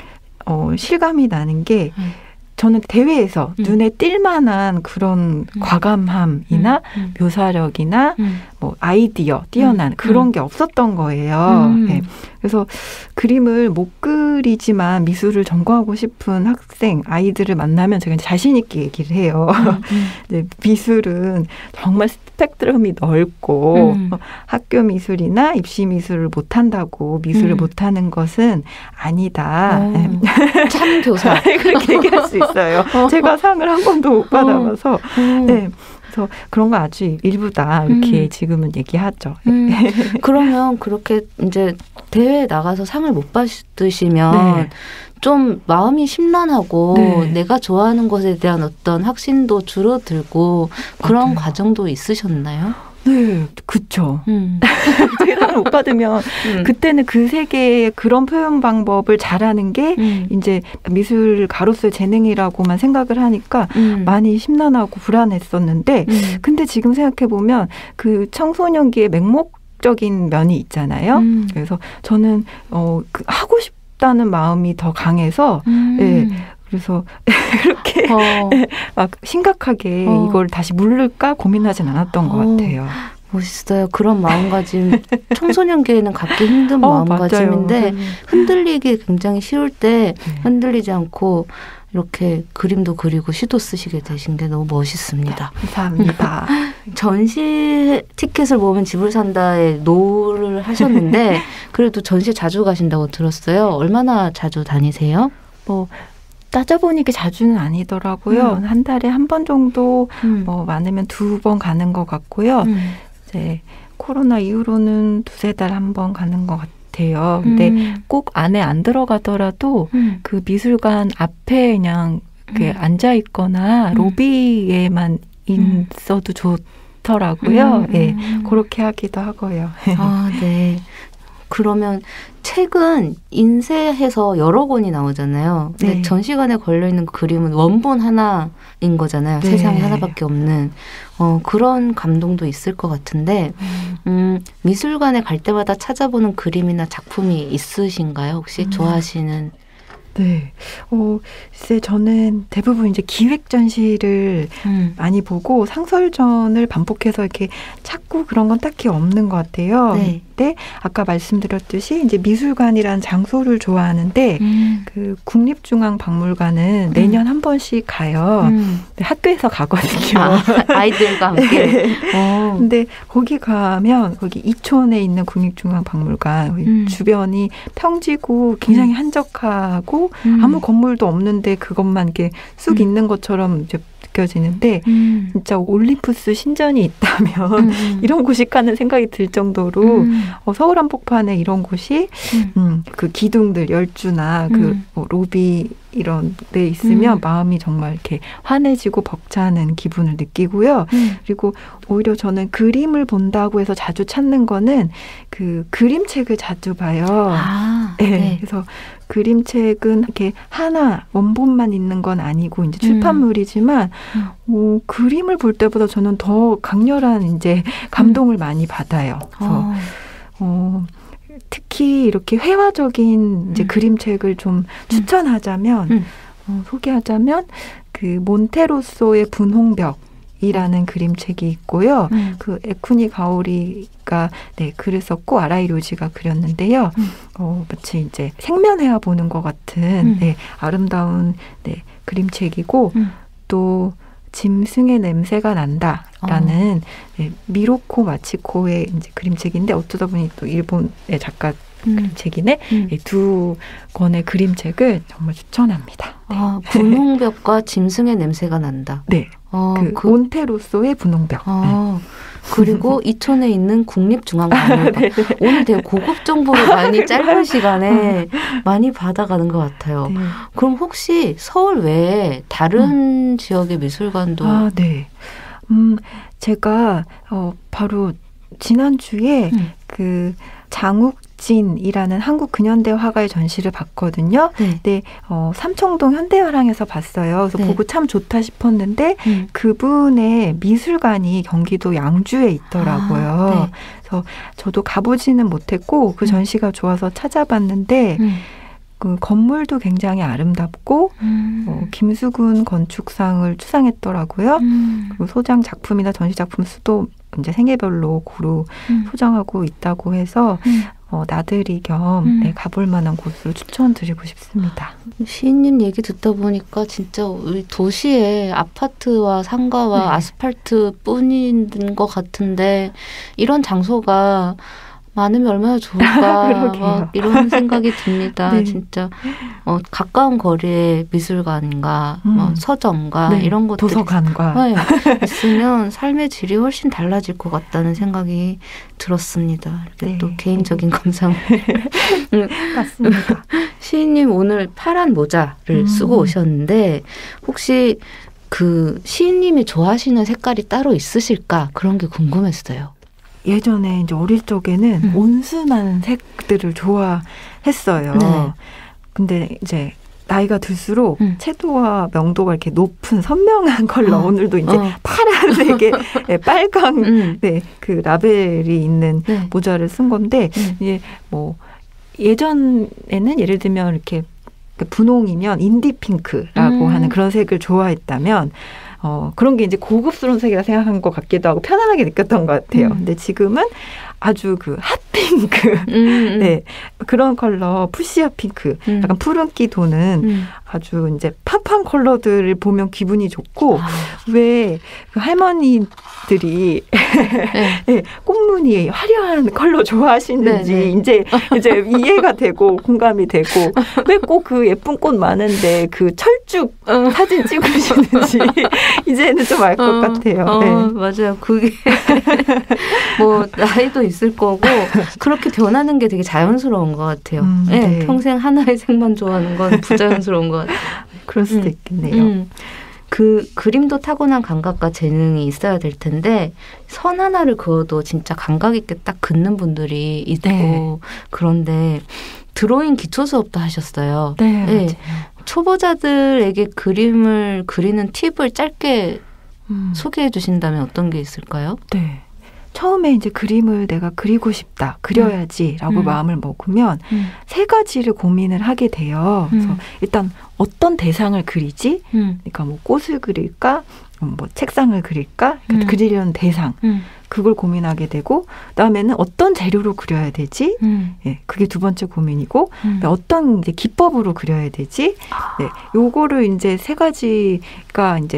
실감이 나는 게 저는 대회에서 눈에 띌 만한 그런 과감함이나 묘사력이나 뭐 아이디어 뛰어난 그런 게 없었던 거예요. 네. 그래서 그림을 못 그리지만 미술을 전공하고 싶은 학생, 아이들을 만나면 제가 자신 있게 얘기를 해요. 네, 미술은 정말 스펙트럼이 넓고 학교 미술이나 입시 미술을 못한다고 미술을 못하는 것은 아니다. 참 교사. 그렇게 얘기할 수 있어요. 제가 상을 한 번도 못 받아봐서. 네. 그래서 그런 거 아주 일부다 이렇게 지금은 얘기하죠. 그러면 그렇게 이제 대회에 나가서 상을 못 받으시면 네. 좀 마음이 심란하고 네. 내가 좋아하는 것에 대한 어떤 확신도 줄어들고 그런 맞아요. 과정도 있으셨나요? 네, 그쵸. 되게 상을 못 받으면 그때는 그 세계의 그런 표현 방법을 잘하는 게 이제 미술가로서의 재능이라고만 생각을 하니까 많이 심란하고 불안했었는데 근데 지금 생각해보면 그 청소년기의 맹목적인 면이 있잖아요. 그래서 저는 하고 싶다는 마음이 더 강해서 예. 그래서 그렇게 막 심각하게 이걸 다시 물를까 고민하진 않았던 것 같아요. 멋있어요. 그런 마음가짐 청소년기에는 갖기 힘든 마음가짐인데 흔들리기 굉장히 쉬울 때 흔들리지 않고 이렇게 그림도 그리고 시도 쓰시게 되신 게 너무 멋있습니다. 감사합니다. 전시 티켓을 모으면 집을 산다에 노를 하셨는데 그래도 전시 자주 가신다고 들었어요. 얼마나 자주 다니세요? 따져보니까 자주는 아니더라고요. 한 달에 한 번 정도, 많으면 2번 가는 것 같고요. 이제 코로나 이후로는 2-3달 한 번 가는 것 같아요. 근데 꼭 안에 안 들어가더라도 그 미술관 앞에 그냥 앉아 있거나 로비에만 있어도 좋더라고요. 네, 그렇게 하기도 하고요. 아, 네. 그러면 책은 인쇄해서 여러 권이 나오잖아요. 근데 네. 전시관에 걸려있는 그림은 원본 하나인 거잖아요. 네. 세상에 하나밖에 없는. 그런 감동도 있을 것 같은데 미술관에 갈 때마다 찾아보는 그림이나 작품이 있으신가요? 혹시 좋아하시는? 네. 글쎄 저는 대부분 이제 기획 전시를 많이 보고 상설전을 반복해서 이렇게 찾고 그런 건 딱히 없는 것 같아요. 네. 근데 아까 말씀드렸듯이 이제 미술관이라는 장소를 좋아하는데 그 국립중앙박물관은 매년 한 번씩 가요. 학교에서 가거든요. 아이들과 함께. 네. 근데 거기 가면 거기 이촌에 있는 국립중앙박물관 주변이 평지고 굉장히 한적하고 아무 건물도 없는데 그것만 이렇게 쑥 있는 것처럼 이제 느껴지는데 진짜 올림푸스 신전이 있다면 이런 곳이 가는 생각이 들 정도로 서울 한복판에 이런 곳이 그 기둥들 열주나 그 로비 이런 데 있으면 마음이 정말 이렇게 환해지고 벅차는 기분을 느끼고요. 그리고 오히려 저는 그림을 본다고 해서 자주 찾는 거는 그 그림책을 자주 봐요. 네. 네. 그래서 그림책은 이렇게 하나 원본만 있는 건 아니고 이제 출판물이지만 그림을 볼 때보다 저는 더 강렬한 이제 감동을 많이 받아요. 그래서 특히 이렇게 회화적인 이제 그림책을 좀 추천하자면 소개하자면 그 몬테로소의 분홍벽이라는 그림책이 있고요. 그 에쿠니 가오리가 글을 썼고 아라이 료지가 그렸는데요. 마치 이제 생면회화 보는 것 같은 아름다운 그림책이고 또 짐승의 냄새가 난다라는 미로코 마치코의 이제 그림책인데 어쩌다 보니 또 일본의 작가 그림책이네. 2권의 그림책을 정말 추천합니다. 네. 분홍벽과 짐승의 냄새가 난다. 네. 그 몬테로소의 분홍벽. 그리고 이촌에 있는 국립중앙박물관. 네. 오늘 되게 고급 정보를 많이 짧은 시간에 많이 받아가는 것 같아요. 네. 그럼 혹시 서울 외에 다른 지역의 미술관도? 네. 제가 바로 지난주에 그 장욱진이라는 한국 근현대 화가의 전시를 봤거든요. 네. 네, 삼청동 현대화랑에서 봤어요. 그래서 보고 참 좋다 싶었는데 그분의 미술관이 경기도 양주에 있더라고요. 네. 그래서 저도 가보지는 못했고 그 전시가 좋아서 찾아봤는데 그 건물도 굉장히 아름답고 김수근 건축상을 수상했더라고요. 그리고 소장 작품이나 전시 작품 수도 이제 생애별로 고루 소장하고 있다고 해서 나들이 겸 가볼 만한 곳으로 추천드리고 싶습니다. 시인님 얘기 듣다 보니까 진짜 우리 도시에 아파트와 상가와 아스팔트 뿐인 것 같은데 이런 장소가 많으면 얼마나 좋을까 막 이런 생각이 듭니다. 네. 진짜 가까운 거리에 미술관과 서점과 이런 것들이 도서관과 있으면 삶의 질이 훨씬 달라질 것 같다는 생각이 들었습니다. 이렇게 또 개인적인 감상을 맞습니다. 시인님 오늘 파란 모자를 쓰고 오셨는데 혹시 그 시인님이 좋아하시는 색깔이 따로 있으실까? 그런 게 궁금했어요. 예전에 이제 어릴 적에는 온순한 색들을 좋아했어요. 네. 근데 이제 나이가 들수록 채도와 명도가 이렇게 높은 선명한 컬러, 오늘도 이제 파란색에 빨강 네, 그 라벨이 있는 네. 모자를 쓴 건데 이제 뭐 예전에는 예를 들면 이렇게 분홍이면 인디 핑크라고 하는 그런 색을 좋아했다면 그런 게 이제 고급스러운 색이라 생각한 것 같기도 하고 편안하게 느꼈던 것 같아요. 근데 지금은 아주 그 핫핑크, 네 그런 컬러, 푸시아 핑크, 약간 푸른기 도는 아주 이제 팝한 컬러들을 보면 기분이 좋고 왜 그 할머니들이 네, 꽃무늬 화려한 컬러 좋아하시는지 네네. 이제 이해가 되고 공감이 되고 왜 꼭 그 예쁜 꽃 많은데 그 철쭉 사진 찍으시는지 이제는 좀 알 것 같아요. 네. 맞아요. 그게 뭐 나이도 있을 거고 그렇게 변하는 게 되게 자연스러운 것 같아요. 네. 네. 평생 하나의 색만 좋아하는 건 부자연스러운 것 같아요. 그럴 수도 있겠네요. 그 그림도 타고난 감각과 재능이 있어야 될 텐데 선 하나를 그어도 진짜 감각 있게 딱 긋는 분들이 있고 네. 그런데 드로잉 기초 수업도 하셨어요. 네, 네. 초보자들에게 그림을 그리는 팁을 짧게 소개해 주신다면 어떤 게 있을까요? 네. 처음에 이제 그림을 내가 그리고 싶다, 그려야지라고 마음을 먹으면 세 가지를 고민을 하게 돼요. 그래서 일단 어떤 대상을 그리지? 그러니까 뭐 꽃을 그릴까? 뭐 책상을 그릴까? 그러니까 그리려는 대상. 그걸 고민하게 되고 그다음에는 어떤 재료로 그려야 되지? 예, 그게 두 번째 고민이고 어떤 이제 기법으로 그려야 되지? 네, 요거를 이제 세 가지가 이제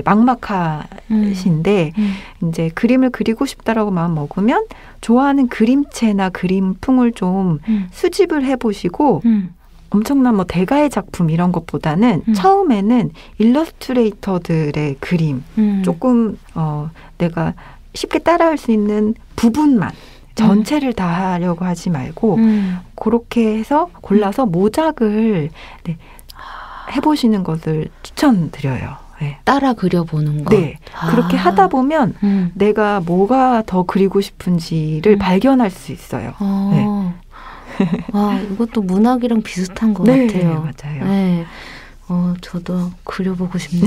막막하신데 이제 그림을 그리고 싶다라고 마음 먹으면 좋아하는 그림체나 그림풍을 좀 수집을 해보시고 엄청난 뭐 대가의 작품 이런 것보다는 처음에는 일러스트레이터들의 그림 조금 내가 쉽게 따라할 수 있는 부분만 전체를 다 하려고 하지 말고 그렇게 해서 골라서 모작을 네, 해보시는 것을 추천드려요. 네. 따라 그려보는 거. 네. 그렇게 하다 보면 내가 뭐가 더 그리고 싶은지를 발견할 수 있어요. 네. 와, 이것도 문학이랑 비슷한 것 네, 같아요. 맞아요. 네. 저도 그려보고 싶네요.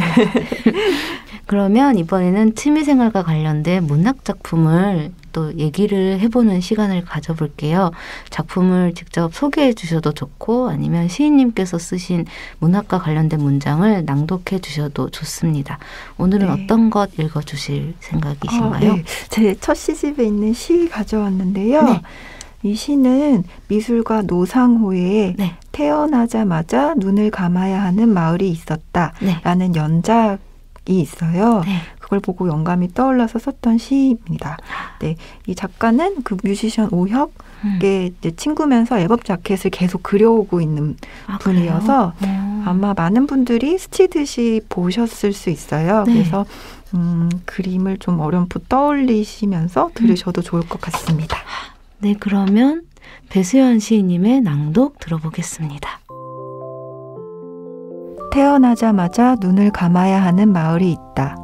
그러면 이번에는 취미생활과 관련된 문학 작품을 또 얘기를 해보는 시간을 가져볼게요. 작품을 직접 소개해 주셔도 좋고 아니면 시인님께서 쓰신 문학과 관련된 문장을 낭독해 주셔도 좋습니다. 오늘은 네. 어떤 것 읽어주실 생각이신가요? 네. 제 첫 시집에 있는 시 가져왔는데요. 네. 이 시는 미술가 노상호의 네. 태어나자마자 눈을 감아야 하는 마을이 있었다 라는 네. 연작이 있어요. 네. 그걸 보고 영감이 떠올라서 썼던 시입니다. 네, 이 작가는 그 뮤지션 오혁의 이제 친구면서 앨범 자켓을 계속 그려오고 있는 분이어서 아마 많은 분들이 스치듯이 보셨을 수 있어요. 네. 그래서 그림을 좀 어렴풋 떠올리시면서 들으셔도 좋을 것 같습니다. 네, 그러면 배수연 시인님의 낭독 들어보겠습니다. 태어나자마자 눈을 감아야 하는 마을이 있다.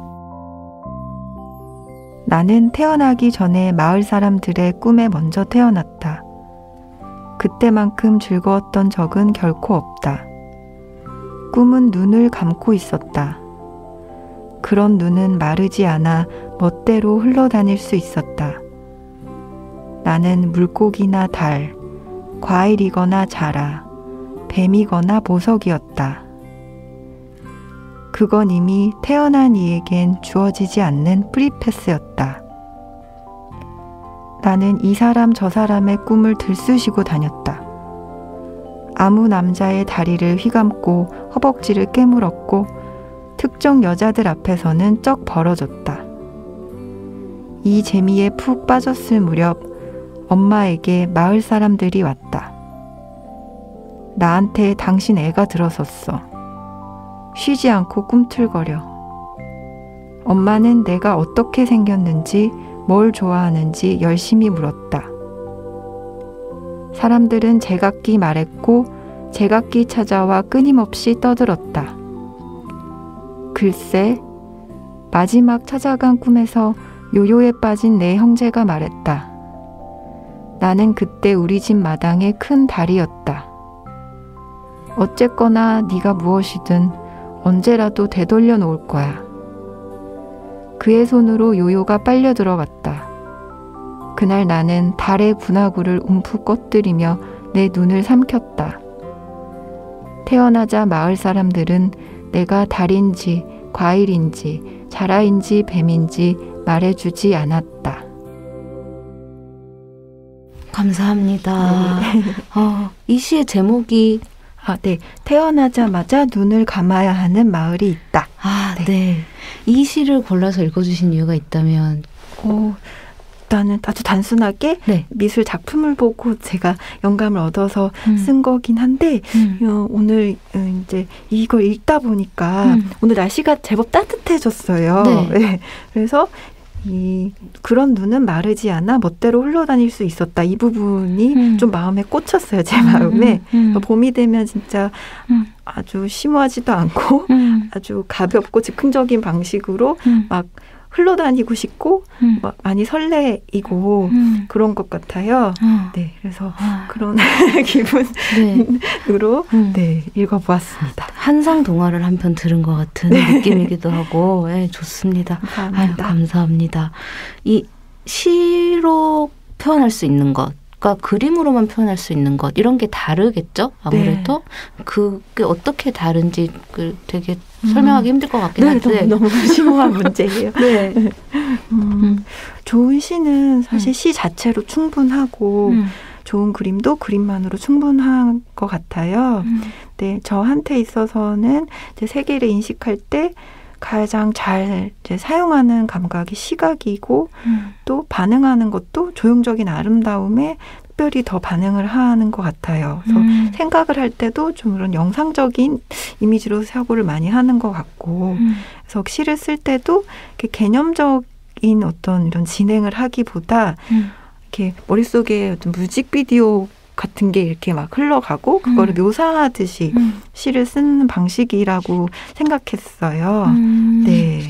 나는 태어나기 전에 마을 사람들의 꿈에 먼저 태어났다. 그때만큼 즐거웠던 적은 결코 없다. 꿈은 눈을 감고 있었다. 그런 눈은 마르지 않아 멋대로 흘러다닐 수 있었다. 나는 물고기나 달, 과일이거나 자라, 뱀이거나 보석이었다. 그건 이미 태어난 이에겐 주어지지 않는 프리패스였다. 나는 이 사람 저 사람의 꿈을 들쑤시고 다녔다. 아무 남자의 다리를 휘감고 허벅지를 깨물었고 특정 여자들 앞에서는 쩍 벌어졌다. 이 재미에 푹 빠졌을 무렵 엄마에게 마을 사람들이 왔다. 나한테 당신 애가 들어섰어. 쉬지 않고 꿈틀거려. 엄마는 내가 어떻게 생겼는지, 뭘 좋아하는지 열심히 물었다. 사람들은 제각기 말했고 제각기 찾아와 끊임없이 떠들었다. 글쎄, 마지막 찾아간 꿈에서 요요에 빠진 내 형제가 말했다. 나는 그때 우리 집 마당에 큰 달이었다. 어쨌거나 네가 무엇이든 언제라도 되돌려 놓을 거야. 그의 손으로 요요가 빨려 들어갔다. 그날 나는 달의 분화구를 움푹 꺼뜨리며 내 눈을 삼켰다. 태어나자 마을 사람들은 내가 달인지 과일인지 자라인지 뱀인지 말해주지 않았다. 감사합니다. 이 시의 제목이 네. 태어나자마자 눈을 감아야 하는 마을이 있다. 네. 이 시를 골라서 읽어주신 이유가 있다면? 일단은 아주 단순하게 네. 미술 작품을 보고 제가 영감을 얻어서 쓴 거긴 한데 오늘 이제 이걸 읽다 보니까 오늘 날씨가 제법 따뜻해졌어요. 네. 네. 그래서 그런 눈은 마르지 않아 멋대로 흘러다닐 수 있었다. 이 부분이 좀 마음에 꽂혔어요. 제 마음에. 봄이 되면 진짜 아주 심오하지도 않고 아주 가볍고 즉흥적인 방식으로 막 흘러다니고 싶고 막 많이 설레이고 그런 것 같아요. 네, 그래서 그런 기분으로 네, 읽어보았습니다. 한상 동화를 한 편 들은 것 같은 느낌이기도 하고 네, 좋습니다. 감사합니다. 감사합니다. 이 시로 표현할 수 있는 것과 그림으로만 표현할 수 있는 것 이런 게 다르겠죠? 아무래도 네. 그게 어떻게 다른지 되게 설명하기 힘들 것 같긴 한데 너무 심오한 문제예요. 네. 좋은 시는 사실 시 자체로 충분하고 좋은 그림도 그림만으로 충분한 것 같아요. 네, 저한테 있어서는 이제 세계를 인식할 때 가장 잘 이제 사용하는 감각이 시각이고 또 반응하는 것도 조형적인 아름다움에 특별히 더 반응을 하는 것 같아요. 그래서 생각을 할 때도 좀 그런 영상적인 이미지로 사고를 많이 하는 것 같고 그래서 시를 쓸 때도 이렇게 개념적인 어떤 이런 진행을 하기보다 이렇게 머릿속에 어떤 뮤직비디오 같은 게 이렇게 막 흘러가고 그거를 묘사하듯이 시를 쓰는 방식이라고 생각했어요. 네.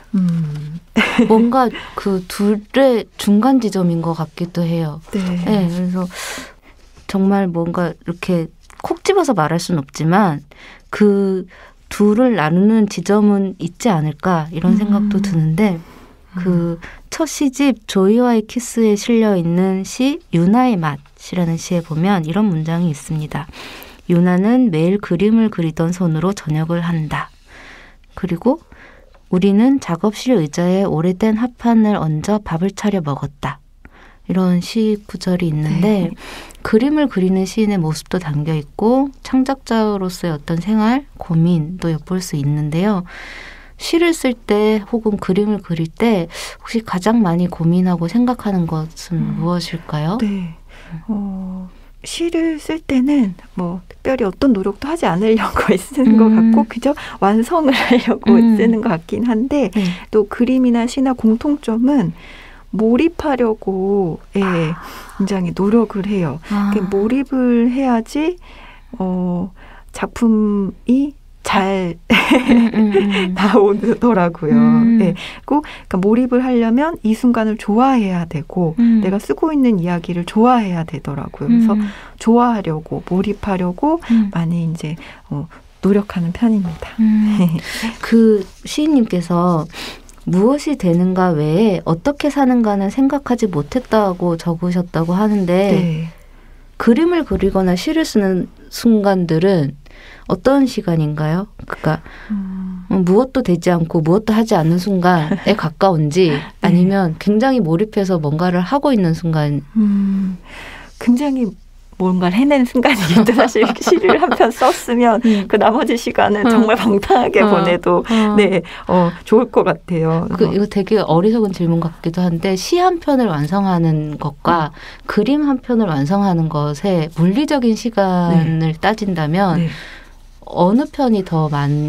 뭔가 그 둘의 중간 지점인 것 같기도 해요. 네. 네. 그래서 정말 뭔가 이렇게 콕 집어서 말할 수는 없지만 그 둘을 나누는 지점은 있지 않을까 이런 생각도 드는데 그 첫 시집 조이와의 키스에 실려 있는 시 유나의 맛이라는 시에 보면 이런 문장이 있습니다. 유나는 매일 그림을 그리던 손으로 저녁을 한다. 그리고 우리는 작업실 의자에 오래된 합판을 얹어 밥을 차려 먹었다. 이런 시 구절이 있는데 네. 그림을 그리는 시인의 모습도 담겨 있고 창작자로서의 어떤 생활, 고민도 엿볼 수 있는데요. 시를 쓸 때 혹은 그림을 그릴 때 혹시 가장 많이 고민하고 생각하는 것은 무엇일까요? 네. 시를 쓸 때는 뭐 특별히 어떤 노력도 하지 않으려고 쓰는 것 같고 그저 완성을 하려고 쓰는 것 같긴 한데 또 그림이나 시나 공통점은 몰입하려고 굉장히 노력을 해요. 몰입을 해야지 작품이 잘 나오더라고요. 네. 그러니까 몰입을 하려면 이 순간을 좋아해야 되고 내가 쓰고 있는 이야기를 좋아해야 되더라고요. 그래서 좋아하려고 몰입하려고 많이 이제 노력하는 편입니다. 그 시인님께서 무엇이 되는가 외에 어떻게 사는가는 생각하지 못했다고 적으셨다고 하는데 네. 그림을 그리거나 시를 쓰는 순간들은 어떤 시간인가요? 그러니까 무엇도 되지 않고 무엇도 하지 않는 순간에 가까운지 아니면 굉장히 몰입해서 뭔가를 하고 있는 순간. 굉장히 뭔가를 해내는 순간이겠죠. 사실 시를 한 편 썼으면 그 나머지 시간은 정말 방탕하게 보내도 네, 좋을 것 같아요. 이거 되게 어리석은 질문 같기도 한데 시 한 편을 완성하는 것과 그림 한 편을 완성하는 것에 물리적인 시간을 따진다면 네. 어느 편이 더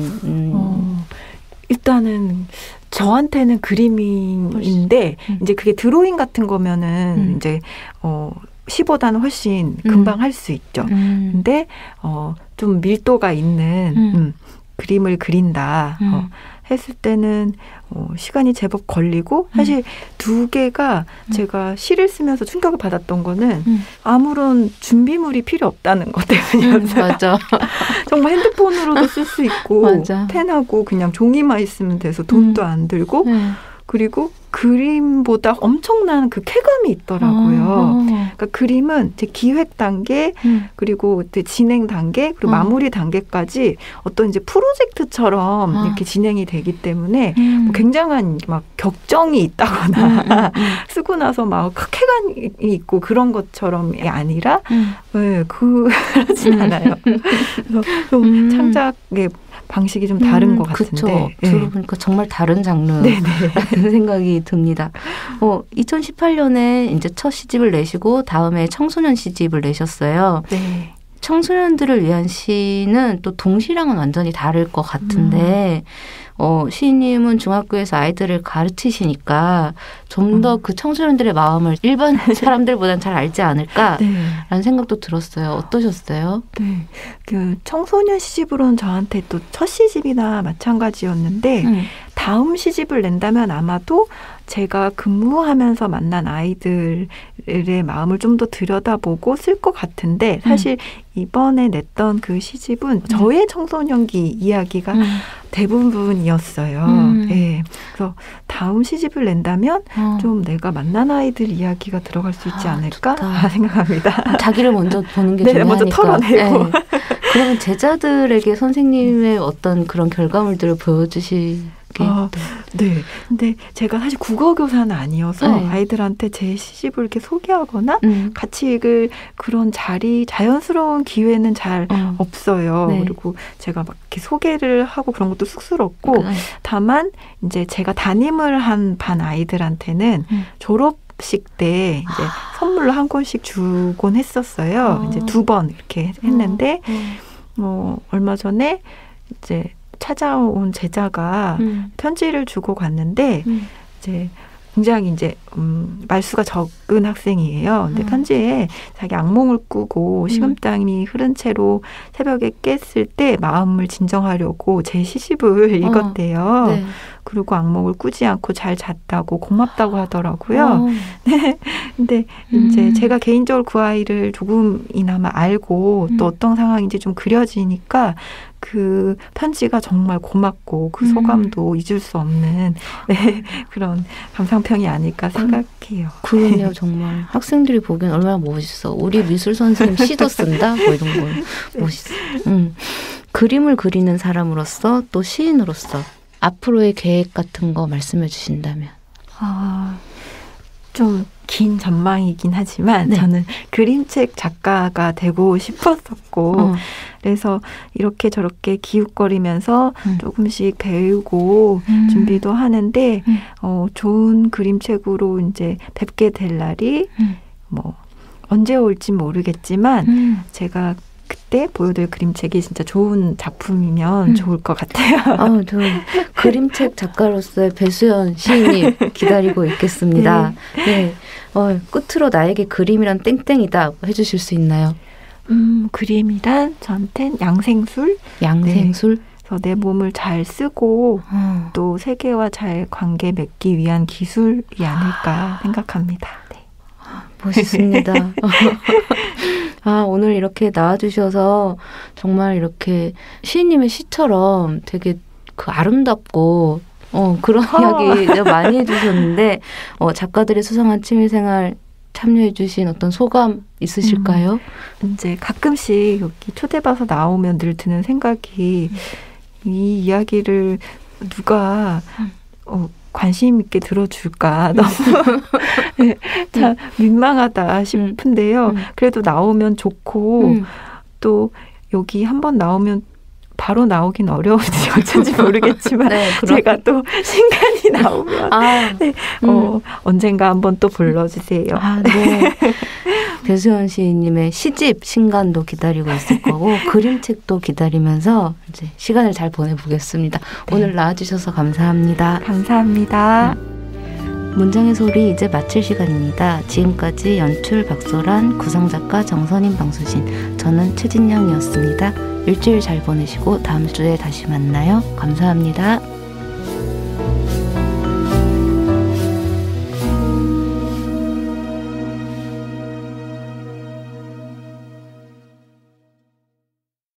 일단은 저한테는 그림인데 이제 그게 드로잉 같은 거면은 이제 시보다는 훨씬 금방 할 수 있죠. 근데 좀 밀도가 있는 그림을 그린다 했을 때는 시간이 제법 걸리고 사실 두 개가 제가 시를 쓰면서 충격을 받았던 거는 아무런 준비물이 필요 없다는 것 때문이었어요. 맞아. 정말 핸드폰으로도 쓸 수 있고 맞아. 펜하고 그냥 종이만 있으면 돼서 돈도 안 들고 그리고 그림보다 엄청난 그 쾌감이 있더라고요. 그러니까 그림은 이제 기획 단계 그리고 이제 진행 단계 그리고 마무리 단계까지 어떤 이제 프로젝트처럼 이렇게 진행이 되기 때문에 뭐 굉장한 막 격정이 있다거나 쓰고 나서 막 쾌감이 있고 그런 것처럼이 아니라 네, 그렇진 않아요. 그래서 좀 창작의 방식이 좀 다른 것 같은데. 그렇죠. 들어보니까 정말 다른 장르라는 생각이 듭니다. 2018년에 이제 첫 시집을 내시고 다음에 청소년 시집을 내셨어요. 네. 청소년들을 위한 시는 또 동시랑은 완전히 다를 것 같은데 시인님은 중학교에서 아이들을 가르치시니까 좀 더 그 청소년들의 마음을 일반 사람들보다는 잘 알지 않을까라는 생각도 들었어요. 어떠셨어요? 네, 그 청소년 시집으로는 저한테 또 첫 시집이나 마찬가지였는데 다음 시집을 낸다면 아마도 제가 근무하면서 만난 아이들의 마음을 좀 더 들여다보고 쓸 것 같은데 사실 이번에 냈던 그 시집은 저의 청소년기 이야기가 대부분이었어요. 네. 그래서 다음 시집을 낸다면 좀 내가 만난 아이들 이야기가 들어갈 수 있지 않을까 생각합니다. 자기를 먼저 보는 게 중요하니까. 먼저 털어내고. 네. 그러면 제자들에게 선생님의 어떤 그런 결과물들을 보여주시 네. 근데 제가 사실 국어교사는 아니어서 아이들한테 제 시집을 이렇게 소개하거나 같이 읽을 그런 자연스러운 기회는 잘 없어요. 네. 그리고 제가 막 이렇게 소개를 하고 그런 것도 쑥스럽고 다만 이제 제가 담임을 한 반 아이들한테는 졸업식 때 이제 선물로 한 권씩 주곤 했었어요. 이제 2번 이렇게 했는데 얼마 전에 이제 찾아온 제자가 편지를 주고 갔는데 이제 굉장히 이제 말수가 적은 학생이에요. 근데 편지에 자기 악몽을 꾸고 식은땀이 흐른 채로 새벽에 깼을 때 마음을 진정하려고 제 시집을 읽었대요. 네. 그리고 악몽을 꾸지 않고 잘 잤다고 고맙다고 하더라고요. 네. 근데 이제 제가 개인적으로 그 아이를 조금이나마 알고 또 어떤 상황인지 좀 그려지니까 그 편지가 정말 고맙고 그 소감도 잊을 수 없는 그런 감상평이 아닐까 생각해요. 그러네요. 정말 학생들이 보기엔 얼마나 멋있어. 우리 미술 선생님 시도 쓴다? 뭐 이런 거 멋있어. 그림을 그리는 사람으로서 또 시인으로서 앞으로의 계획 같은 거 말씀해 주신다면. 좀 긴 전망이긴 하지만 저는 그림책 작가가 되고 싶었었고 그래서 이렇게 저렇게 기웃거리면서 조금씩 배우고 준비도 하는데 좋은 그림책으로 이제 뵙게 될 날이 뭐 언제 올지 모르겠지만 제가 그때 보여드릴 그림책이 진짜 좋은 작품이면 좋을 것 같아요. 저 그림책 작가로서의 배수연 시인님 기다리고 있겠습니다. 네. 끝으로 나에게 그림이란 땡땡이다 해주실 수 있나요? 그림이란 저한테는 양생술? 양생술? 그래서 내 몸을 잘 쓰고 또 세계와 잘 관계 맺기 위한 기술이 아닐까 생각합니다. 네. 멋있습니다. 오늘 이렇게 나와주셔서 정말 이렇게 시인님의 시처럼 되게 그 아름답고 그런 이야기 많이 해주셨는데 작가들의 수상한 취미생활 참여해주신 어떤 소감 있으실까요? 이제 가끔씩 여기 초대받아서 나오면 늘 드는 생각이 이 이야기를 누가 관심 있게 들어줄까 너무 참 민망하다 싶은데요. 그래도 나오면 좋고 또 여기 한번 나오면 바로 나오긴 어려운지 어쩐지 모르겠지만 제가 또 신간이 나오면 언젠가 한번 또 불러주세요. 네. 배수연 시인님의 시집 신간도 기다리고 있을 거고 그림책도 기다리면서 이제 시간을 잘 보내보겠습니다. 오늘 나와주셔서 감사합니다. 감사합니다. 문장의 소리 이제 마칠 시간입니다. 지금까지 연출 박소란, 구성작가 정선인, 방수진, 저는 최진영이었습니다. 일주일 잘 보내시고 다음 주에 다시 만나요. 감사합니다.